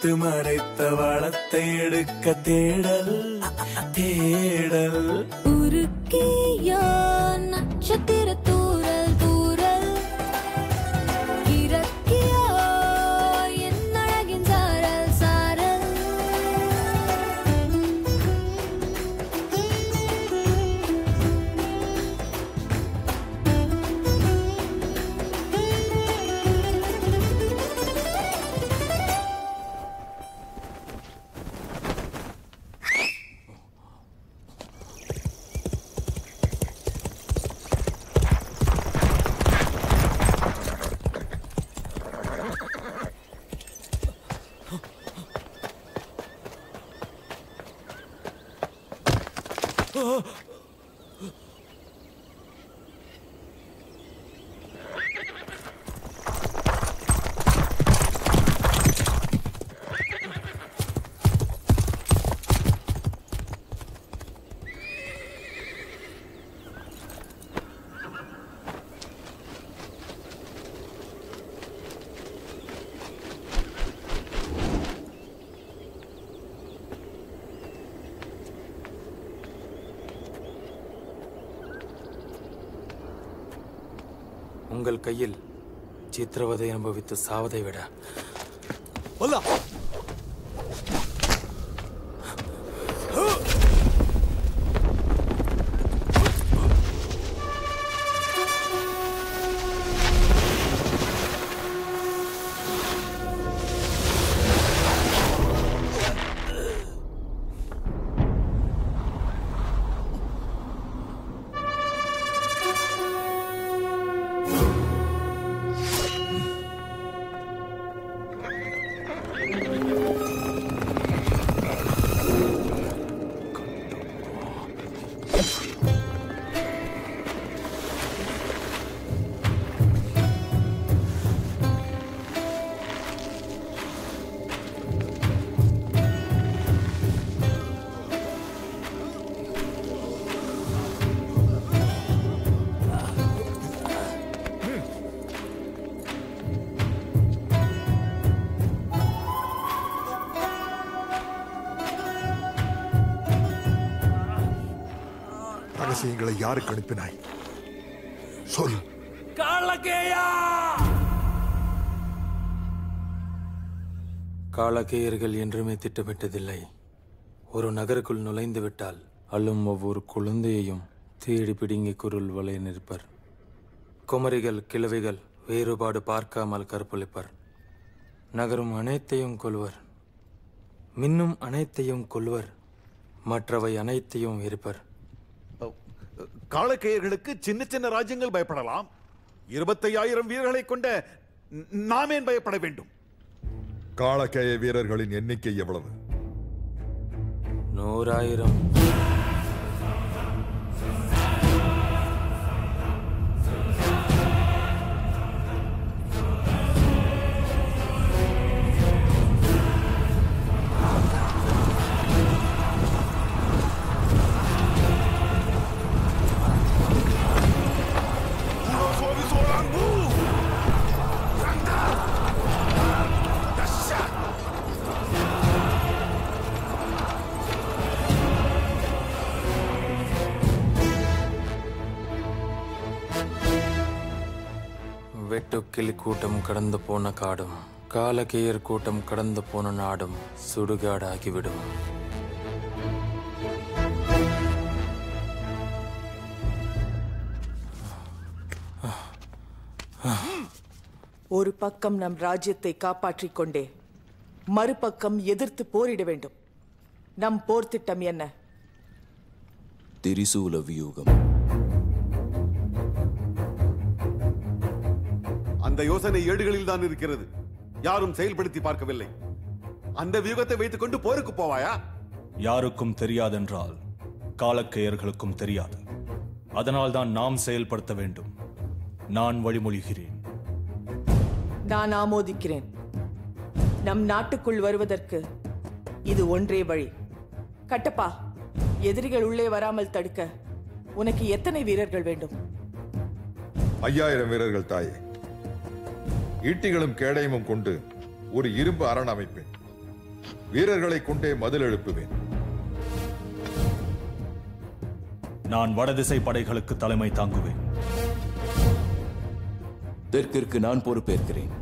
ஒளித்து மறைத்த வளத்தை எடுக்க தேடல் தேடல் உருக்கியா நட்சத்திர தூரல் தூரல் இறக்கியா என் அழகின் சாரல் சாரல் உங்கள் கையில் சித்திரவதை அனுபவித்து சாவதை விட ரகசியங்களை யாருக்கு அனுப்பினாய்? சொல். காலகேயா! காலகேயர்கள் என்றுமே திட்டமிட்டதில்லை. ஒரு நகருக்குள் நுழைந்து விட்டால் அள்ளும் ஒவ்வொரு குழந்தையையும் தேடி பிடுங்கி குருள் வலை நிற்பர். குமரிகள் கிழவிகள் வேறுபாடு பார்க்காமல் கற்பழிப்பர். நகரும் அனைத்தையும் கொள்வர். மின்னும் அனைத்தையும் கொள்வர். மற்றவை அனைத்தையும் இருப்பர். காலக்கேயர்களுக்கு சின்ன சின்ன ராஜ்யங்கள் பயப்படலாம். இருபத்தையாயிரம் வீரர்களை கொண்ட நாம் ஏன் பயப்பட வேண்டும்? காலக்கேய வீரர்களின் எண்ணிக்கை எவ்வளவு? நூறாயிரம். வெட்டுக்கிளி கூட்டம் கடந்து போன காடும் காலகேயர் கூட்டம் கடந்து போன நாடும் சுடுகாடாகிவிடும். ஒரு பக்கம் நம் ராஜ்யத்தை காப்பாற்றிக் கொண்டே மறுபக்கம் எதிர்த்து போரிட வேண்டும். நம் போர் திட்டம் என்ன? திரிசூல வியூகம். அந்த யோசனை ஏடுகளில் தான் இருக்கிறது. யாரும் செயல்படுத்தி பார்க்கவில்லை. அந்த வியூகத்தை வைத்துக் கொண்டு போருக்கு போவாயா? யாருக்கும் தெரியாதென்றால் காலக்கேயர்களுக்கும் தெரியாது. அதனால் தான் நாம் செயல்படுத்த வேண்டும். நான் வழிமொழிகிறேன். நான் ஆமோதிக்கிறேன். நம் நாட்டுக்குள் வருவதற்கு இது ஒன்றே வழி. கட்டப்பா, எதிரிகள் உள்ளே வராமல் தடுக்க உனக்கு எத்தனை வீரர்கள் வேண்டும்? ஐயாயிரம் வீரர்கள் தாயே. ஈட்டிகளும் கேடயமும் கொண்டு ஒரு இரும்பு அரண் அமைப்பேன். வீரர்களை கொண்டே மதில் எழுப்புவேன். நான் வடதிசை படைகளுக்கு தலைமை தாங்குவேன். தெற்கிற்கு நான் பொறுப்பேற்கிறேன்.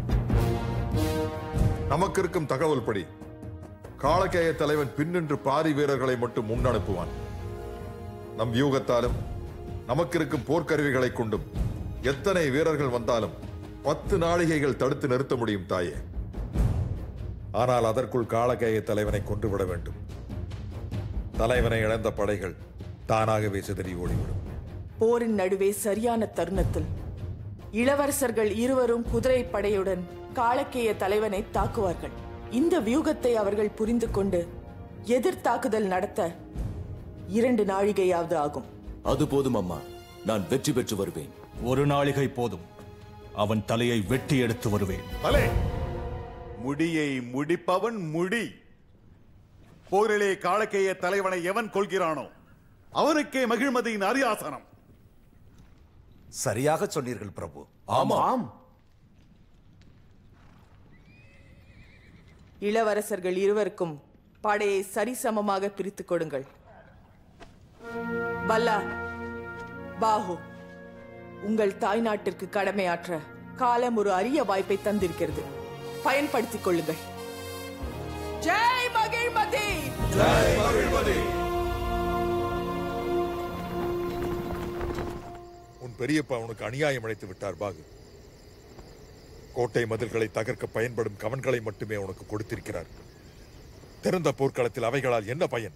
நமக்கு இருக்கும் தகவல் படி காளகேய தலைவன் பின்னின்று பாரி வீரர்களை மட்டும் முன்னனுப்புவான். நம் வியூகத்தாலும் நமக்கு இருக்கும் போர்க்கருவிகளை கொண்டும் எத்தனை வீரர்கள் வந்தாலும் பத்து நாழிகைகள் தடுத்து நிறுத்த முடியும் தாயே. ஆனால் அதற்குள் காளகேய தலைவனை கொன்றுவிட வேண்டும். தலைவனை இழந்த படைகள் தானாகவே சிதறி ஓடிவிடும். போரின் நடுவே சரியான தருணத்தில் இளவரசர்கள் இருவரும் குதிரை படையுடன் காளகேய தலைவனை தாக்குவார்கள். இந்த வியூகத்தை அவர்கள் புரிந்து கொண்டு எதிர் தாக்குதல் நடத்த இரண்டு நாழிகையாவது ஆகும். அது போதும் அம்மா, நான் வெற்றி பெற்று வருவேன். ஒரு நாளிகை போதும். அவன் தலையை வெட்டி எடுத்து வருவேன். தலை முடியை முடிப்பவன் முடி. போரிலே காளகேய தலைவனை எவன் கொள்கிறானோ அவனுக்கே மகிழ்மதியின் அரியாசனம். சரியாக சொன்னீர்கள் பிரபு. ஆமாம். இளவரசர்கள் இருவருக்கும் படையை சரிசமமாக பிரித்துக் கொடுங்கள். பல்லா, பாஹு, உங்கள் தாய் நாட்டிற்கு கடமையாற்ற காலம் ஒரு அரிய வாய்ப்பை தந்திருக்கிறது. பயன்படுத்திக் கொள்ளுங்கள். ஜெய் மகிழ்மதி! ஜெய் மகிழ்மதி! உன் பெரியப்பா உனக்கு அநியாயம் அழைத்து விட்டார் பாகு. கோட்டை மதில்களை தகர்க்க பயன்படும் கவன்களை மட்டுமே உனக்கு கொடுத்திருக்கிறார். திறந்த போர்க்களத்தில் அவைகளால் என்ன பயன்?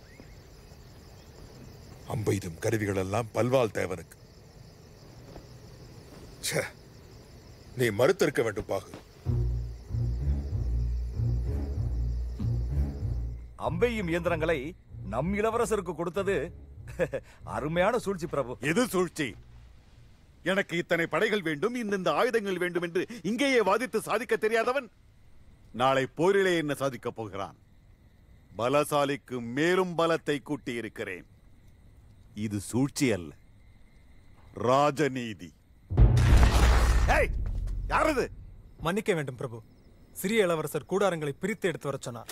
அம்பெய்தும் கருவிகள் எல்லாம் பல்வாள் தேவனுக்கு. நீ மறுத்திருக்க வேண்டும் பாகு. அம்பெய்யும் இயந்திரங்களை நம் இளவரசருக்கு கொடுத்தது அருமையான சூழ்ச்சி பிரபு. எது சூழ்ச்சி? எனக்கு இத்தனை படைகள் வேண்டும், இந்த ஆயுதங்கள் வேண்டும் என்று இங்கேயே வாதித்து சாதிக்க தெரியாதவன் நாளை போரிலே என்ன சாதிக்கப் போகிறான்? பலசாலிக்கு மேலும் பலத்தை கூட்டி இருக்கிறேன். இது சூழ்ச்சி அல்ல, ராஜநீதி. யாரது? மன்னிக்க வேண்டும் பிரபு. சிறிய இளவரசர் கூடாரங்களை பிரித்து எடுத்து வர சொன்னார்.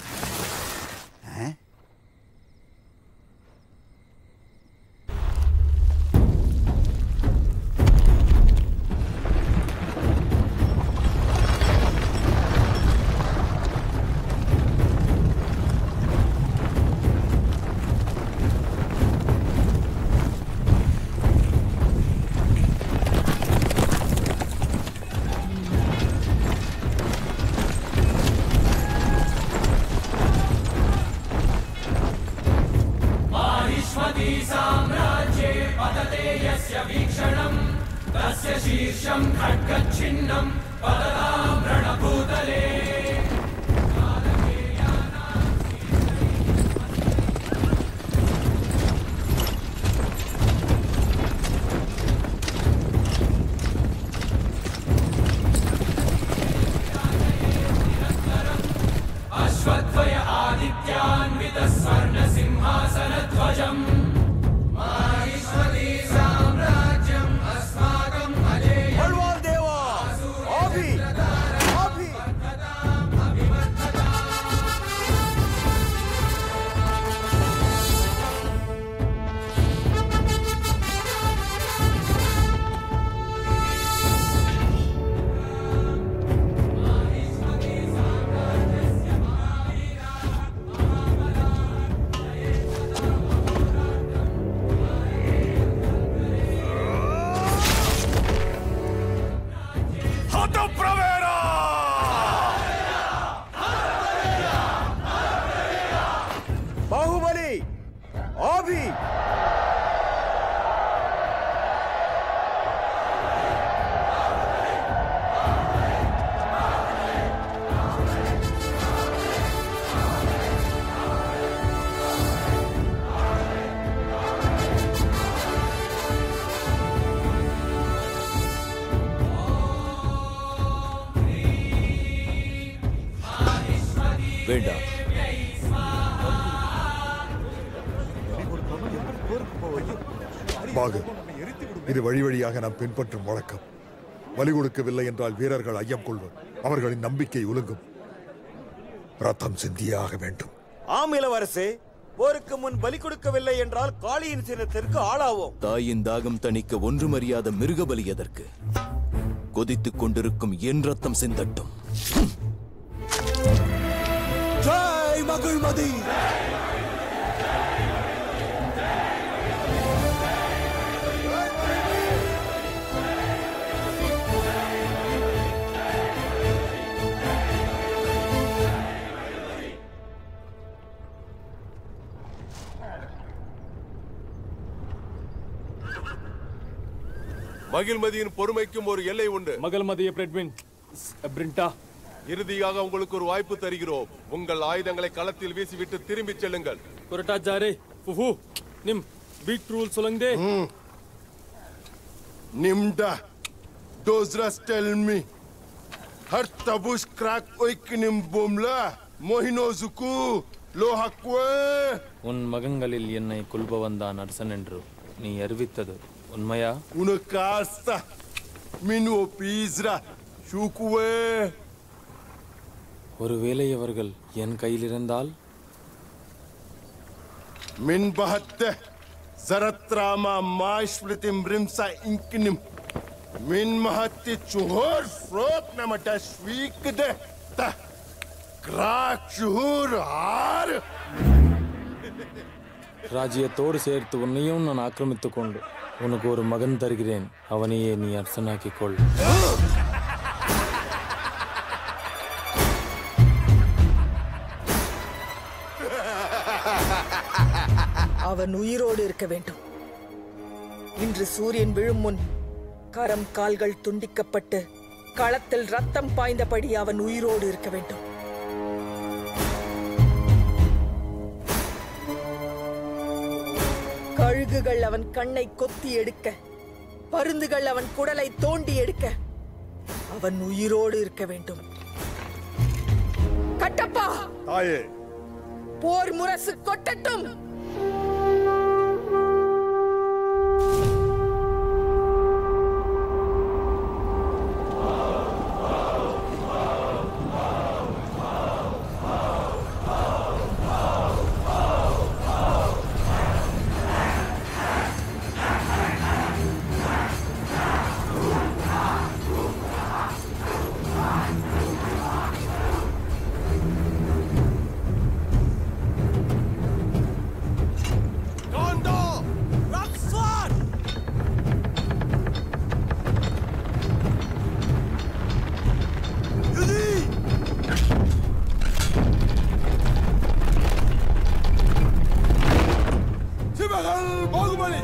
बाहुबली अभी வேண்டாம். பாகு, இது வழி வழியாக நாம் பின்பற்றும் வழக்கம். வழி கொடுக்கவில்லை என்றால் வீரர்கள் ஐயம் கொள்வர். அவர்களின் நம்பிக்கை உலங்கும். ரத்தம் சிந்தியாக வேண்டும். ஆம் இளவரசே, போருக்கு முன் பலி கொடுக்கவில்லை என்றால் காளியின் சினத்திற்கு ஆளாவோம். தாயின் தாகம் தணிக்க ஒன்றுமறியாத மிருகபலி எதற்கு? கொதித்துக் கொண்டிருக்கும் என் ரத்தம் சிந்தட்டும். ஜெய் மகிழ்மதி! மகிழ்மதியின் பொறுமைக்கும் ஒரு எல்லை உண்டு. மகிழ்மதியை பிரெட்வின் பிரிண்டா, இறுதியாக உங்களுக்கு ஒரு வாய்ப்பு தருகிறோம். உங்கள் ஆயுதங்களை களத்தில் வீசிவிட்டு திரும்பி செல்லுங்கள். புரட்டா ஜாரே ஃபுஃபு நிம் பீட் ரூல் சொல்லுங்க. நிம்டா டோஸ்ரஸ் டெல் மீ ஹர் தபுஷ் கிராக் ஒய்க் நிம் பொம்லா மோஹினோசுக்கு லோஹக்வே. உன் மகன்களில் என்னை கொல்பவன் தான் அரசன் என்று நீ அறிவித்தது உண்மையா? உனக்காஸ்த மின் ஓ பீஸ்ரா ஷூக்குவே. ஒருவேளை அவர்கள் என் கையில் இருந்தால்? மின் பஹத்த ஜரத்ராமா மாஷ்ப்ரிதிம் ரிம்சா இன்கினிம் மின் மஹத்தி சுஹோர் ஃப்ரோத் நமட்ட ஸ்வீக்தே த கிராக் சுஹூர் ஆர். ராஜ்யத்தோடு சேர்த்து உன்னையும் நான் ஆக்கிரமித்துக் கொண்டு உனக்கு ஒரு மகன் தருகிறேன். அவனையே நீ அரசனாக்கிக் கொள். அவன் உயிரோடு இருக்க வேண்டும். இன்று சூரியன் விழும் முன் கரம் கால்கள் துண்டிக்கப்பட்டு களத்தில் ரத்தம் பாய்ந்தபடி அவன் உயிரோடு இருக்க வேண்டும். கழுகுகள் அவன் கண்ணை கொத்தி எடுக்க, பருந்துகள் அவன் குடலை தோண்டி எடுக்க அவன் உயிரோடு இருக்க வேண்டும். கட்டப்பா, தாயே, போர் முரசு கொட்டட்டும். Baahubali!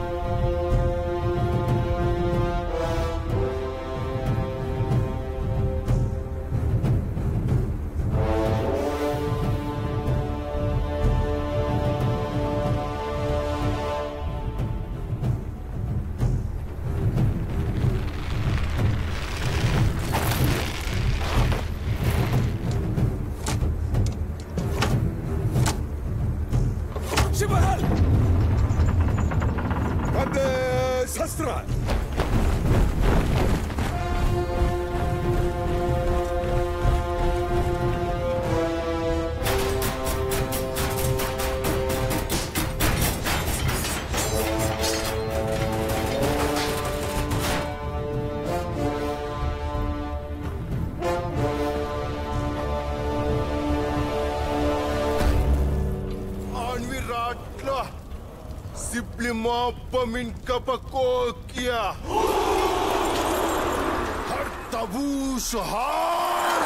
Shibahal! Kande Sastra! Simplement pamin kapakokia. Har tabu shahar.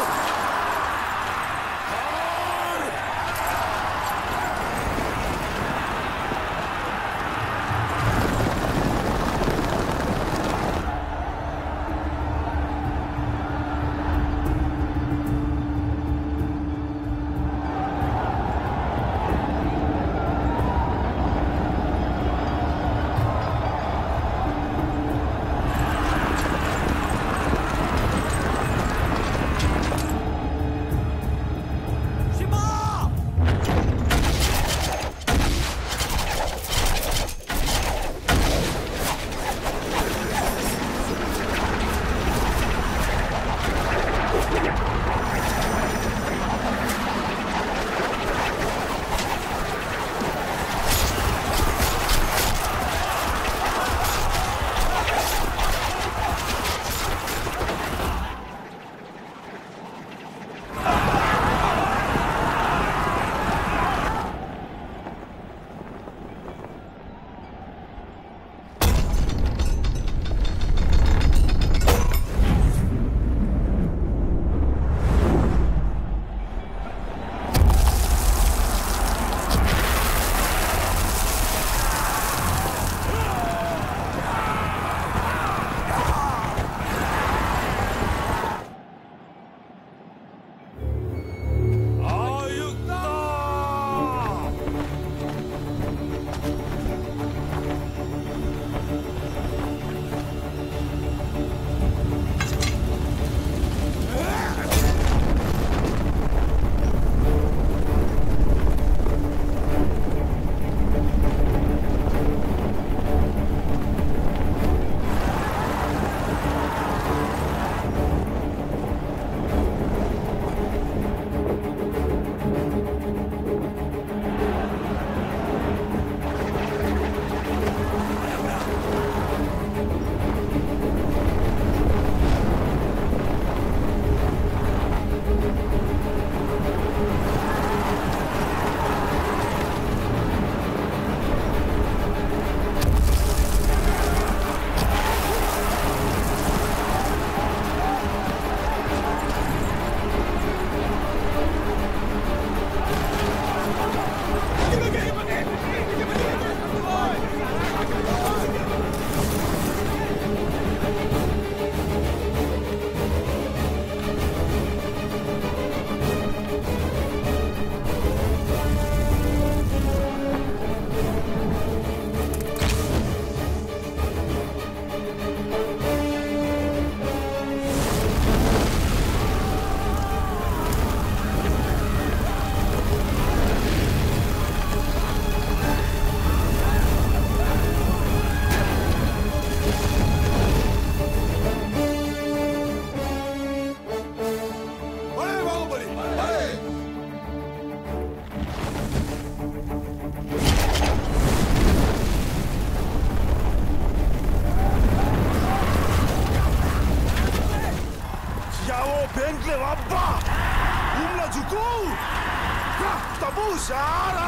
Usara!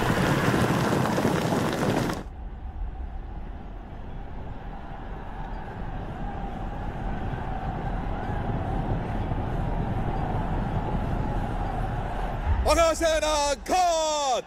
Mahasena Khat!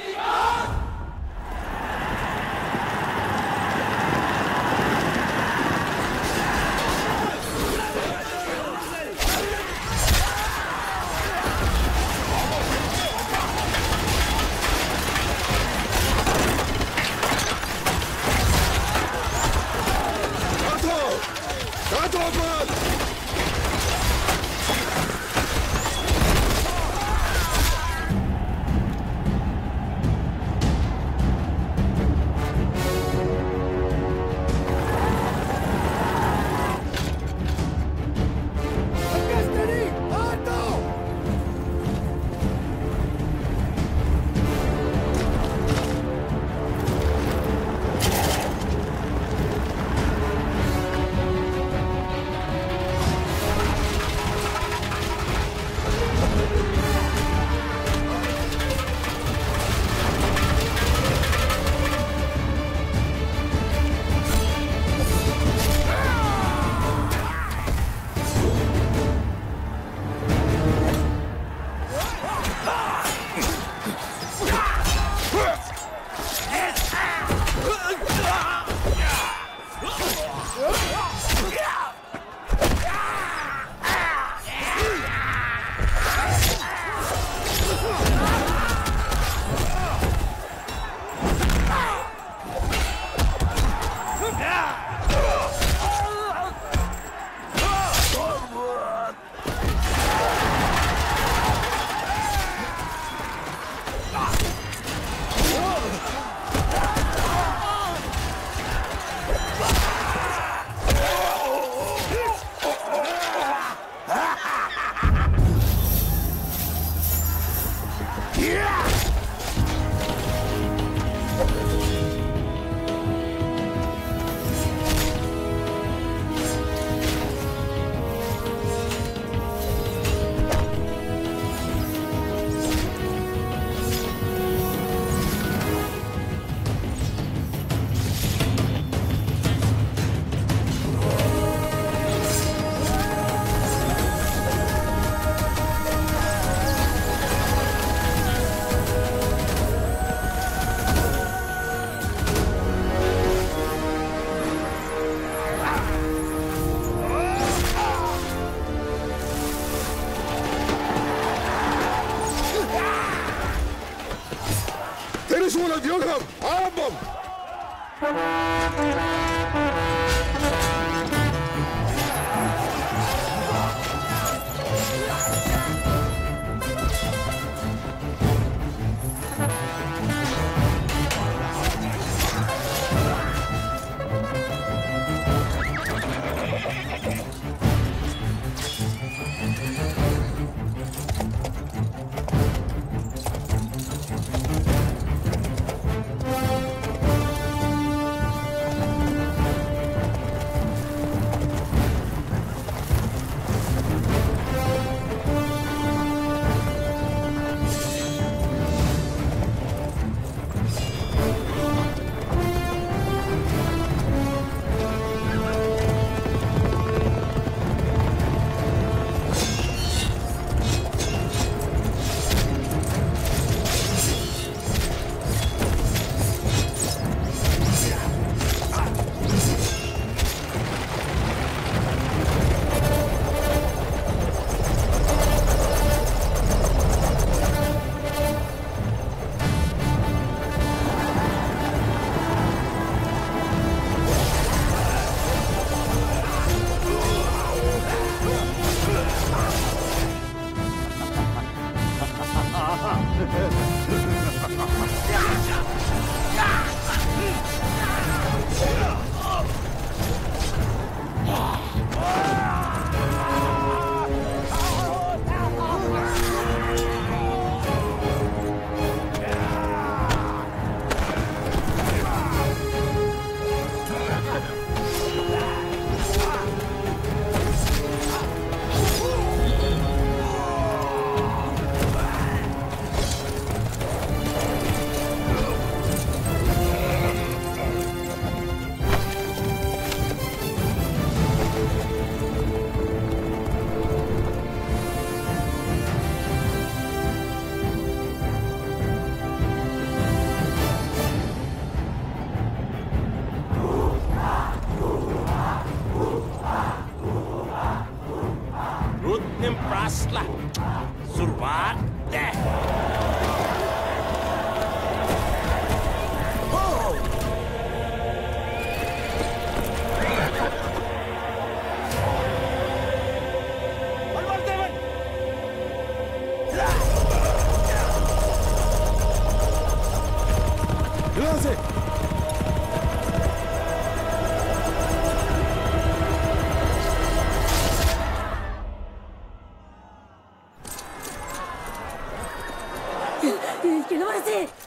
Teleshonen Jürgen! Armbom!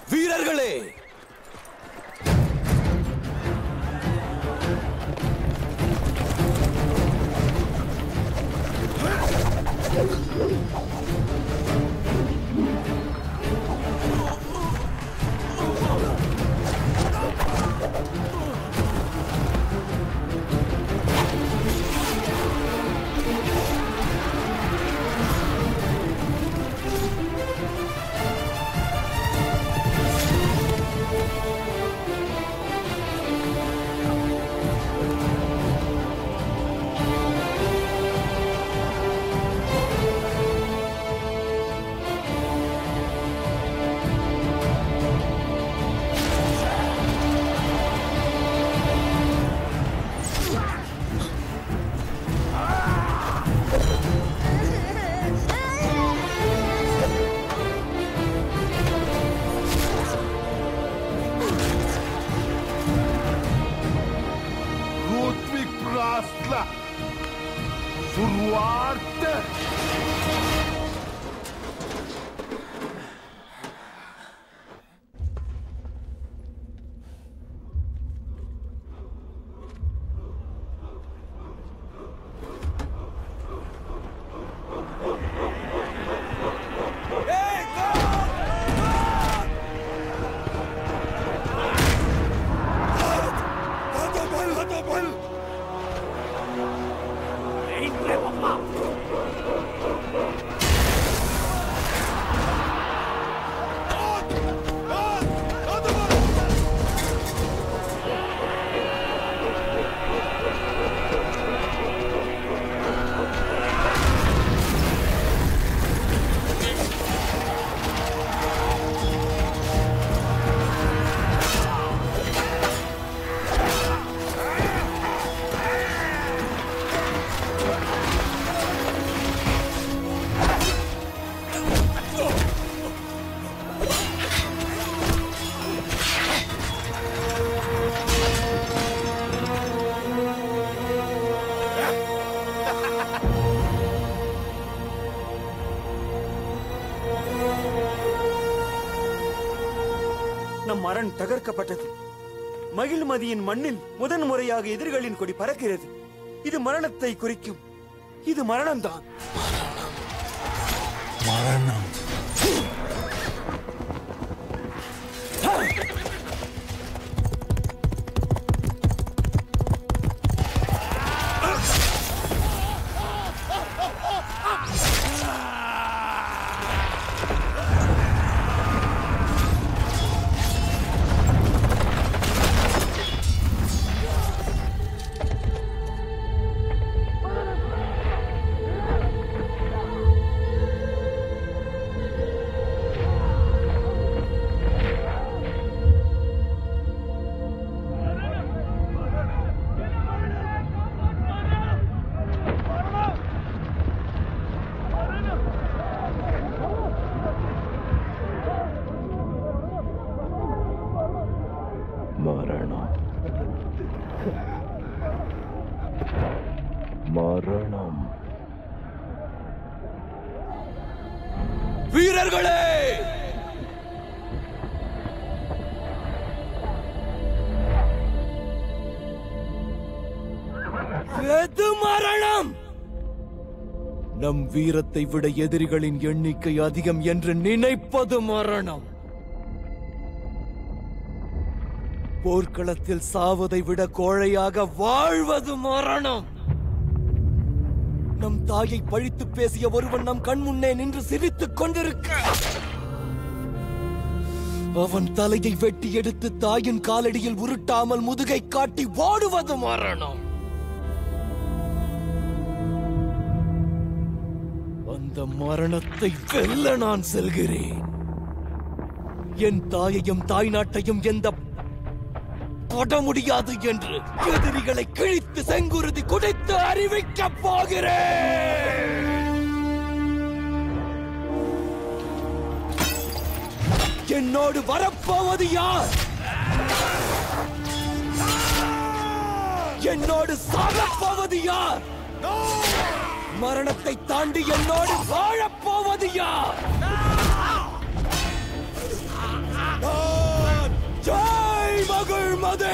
வீரர்களே, நம் அரண் தகர்க்கப்பட்டது. மகிழ்மதியின் மண்ணில் முதன் முறையாக எதிரிகளின் கொடி பறக்கிறது. இது மரணத்தை குறிக்கும். இது மரணம்தான். மரணம். மரணம். மரணம். வீரர்களே, எது மரணம்? நம் வீரத்தை விட எதிரிகளின் எண்ணிக்கை அதிகம் என்று நினைப்பது மரணம். போர்க்களத்தில் சாவதை விட கோழையாக வாழ்வது மரணம். நம் தாயை பழித்து பேசிய ஒருவன் நம் கண் முன்னே நின்று சிரித்துக் கொண்டிருக்க, அவன் தலையை வெட்டி எடுத்து தாயின் காலடியில் உருட்டாமல் முதுகை காட்டி ஓடுவது மரணம். அந்த மரணத்தை வெல்ல நான் செல்கிறேன். என் தாயையும் தாய் நாட்டையும் எந்த தொட முடியாது என்று எதிரிகளை கிழித்து செங்குருதி குடைத்து அறிவிக்கப் போகிறேன். என்னோடு வரப்போவது யார்? என்னோடு சாகப்போவது யார்? மரணத்தை தாண்டி என்னோடு வாழப்போவது யார்? Mahishmati!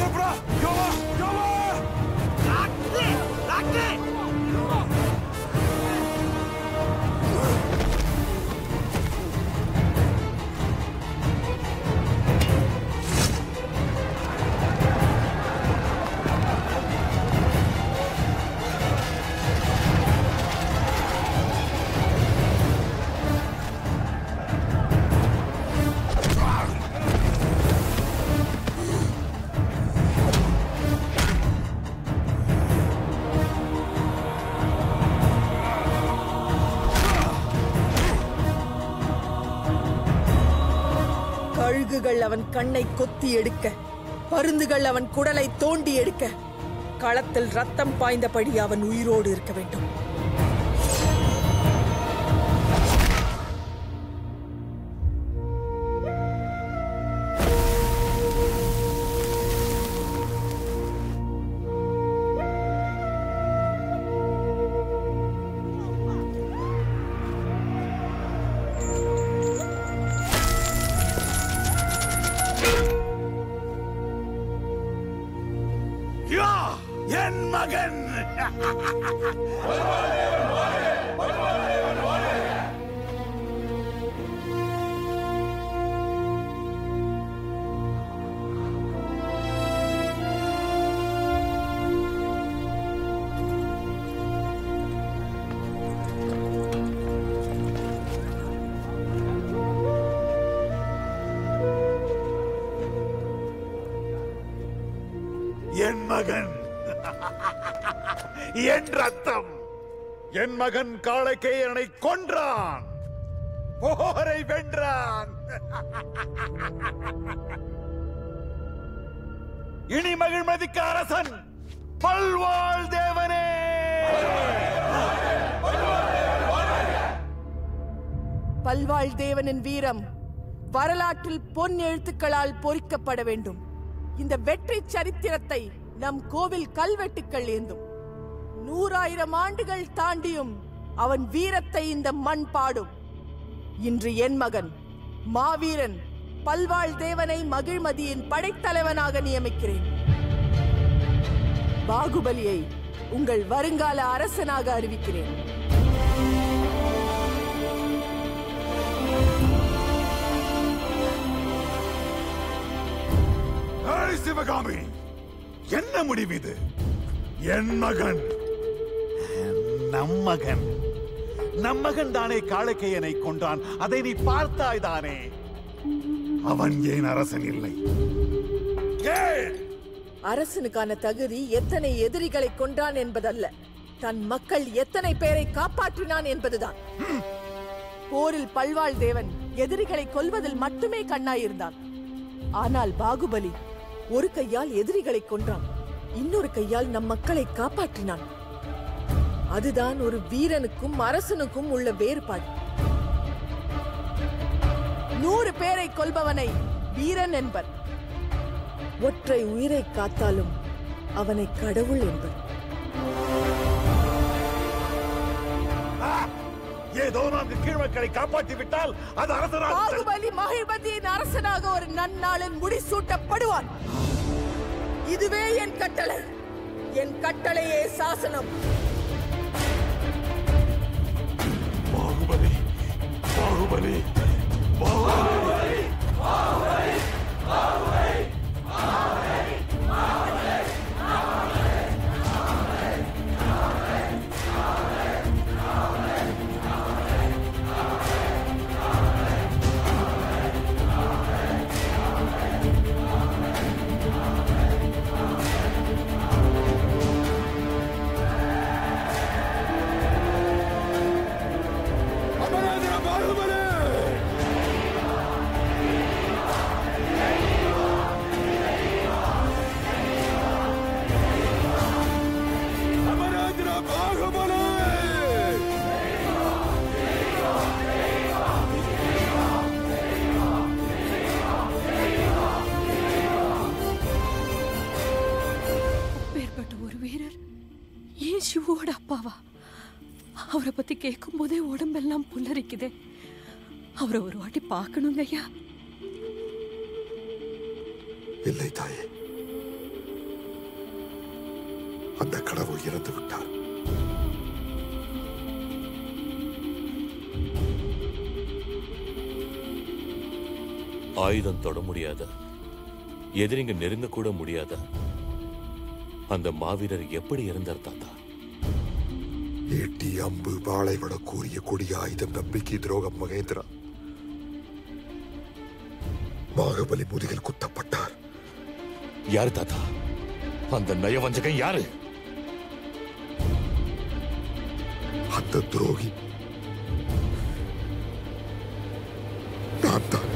Cobra! Yova! Yova! Rakte! Rakte! கழுகுகள் அவன் கண்ணை கொத்தி எடுக்க, பருந்துகள் அவன் குடலை தோண்டி எடுக்க, களத்தில் ரத்தம் பாய்ந்தபடி அவன் உயிரோடு இருக்க வேண்டும். என் மகன் என் மகன் என் ரத்தம் என் மகன் காளைக்கேயனை கொன்றான், போரை வென்றான். இனி மகிழ்மதிக்கு அரசன் பல்வாழ் தேவனே. பல்வாழ் தேவனின் வீரம் வரலாற்றில் பொன் எழுத்துக்களால் பொறிக்கப்பட வேண்டும். இந்த வெற்றி சரித்திரத்தை நம் கோவில் கல்வெட்டுக்கள் ஏந்தும். நூறாயிரம் ஆண்டுகள் தாண்டியும் அவன் வீரத்தை இந்த மண் பாடும். இன்று என் மகன் மாவீரன் பல்வாழ் தேவனை மகிழ்மதியின் படைத்தலைவனாக நியமிக்கிறேன். பாகுபலியை உங்கள் வருங்கால அரசனாக அறிவிக்கிறேன். சிவகாமி, என்ன முடிவு இது? என் மகன், நம் மகன், நம் மகன் தானே காளைக்கேயனை கொன்றான். அதை நீ பார்த்தாய் தானே? அவன் ஏன் அரசன் இல்லை? அரசனுக்கான தகுதி எத்தனை எதிரிகளை கொன்றான் என்பதல்ல, தன் மக்கள் எத்தனை பேரை காப்பாற்றினான் என்பதுதான். போரில் பல்வாழ் தேவன் எதிரிகளை கொல்வதில் மட்டுமே கண்ணாயிருந்தான். ஆனால் பாகுபலி ஒரு கையால் எதிரிகளை கொன்றான், இன்னொரு கையால் நம் மக்களை காப்பாற்றினான். அதுதான் ஒரு வீரனுக்கும் அரசனுக்கும் உள்ள வேறுபாடு. நூறு பேரை கொல்பவனை வீரன் என்பர், ஒற்றை உயிரை காத்தாலும் அவனை கடவுள் என்பர். ஏதோ நான்கு கீழ்மக்களை காப்பாற்றி விட்டால் அது அரசனாக பாகுபலி மகிழ்மதியின் அரசனாக ஒரு நன்னாளில் முடிசூட்டப்படுவான். இதுவே என் கட்டளை. என் கட்டளையே சாசனம். பாகுபலி பாகுபலி பாகுபலி பாகுபலி பாகுபலி சிவோட அப்பாவா? அவரை பத்தி கேட்கும் போதே உடம்பெல்லாம் புல்லரிக்குதே. அவரை ஒரு வாட்டி பார்க்கணுங்க ஐயா. இல்லை தாயே, அந்த கடவுள் இறந்து விட்டார். ஆயுதம் தொட முடியாத, எதிரிங்க நெருங்க கூட முடியாத அந்த மாவீரர் எப்படி இருந்தார் தாத்தா? ஈட்டி, அம்பு, வாளை விட கூறிய கொடிய ஆயுதம் நம்பிக்கை துரோகம் மகேந்திரா. பாகுபலி முதுகில் குத்தப்பட்டார். யாரு தாத்தா அந்த நயவஞ்சகன்? யாரு அந்த துரோகி? நான் தான்.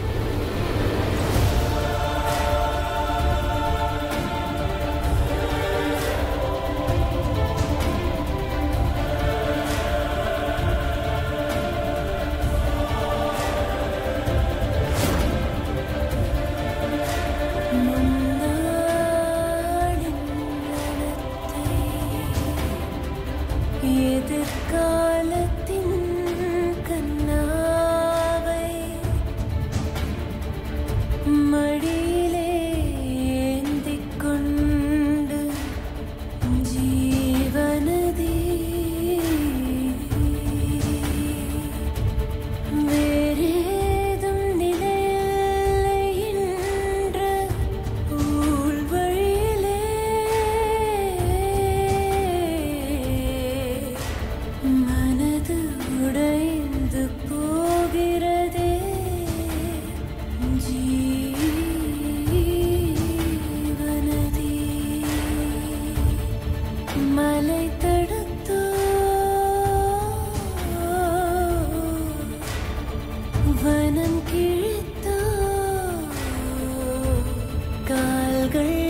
எதிர்காலத்தின் கண்ணாவை மடியிலே ஏந்திக் கொண்டு ஜீவனதி வேறேதும் நிலையில்லை என்ற ஊழ்வழியிலே மனது உடைந்து போகிறதே ஜீவனதி. மலை தடுத்தோ வனம் கிழித்தோ கால்கள்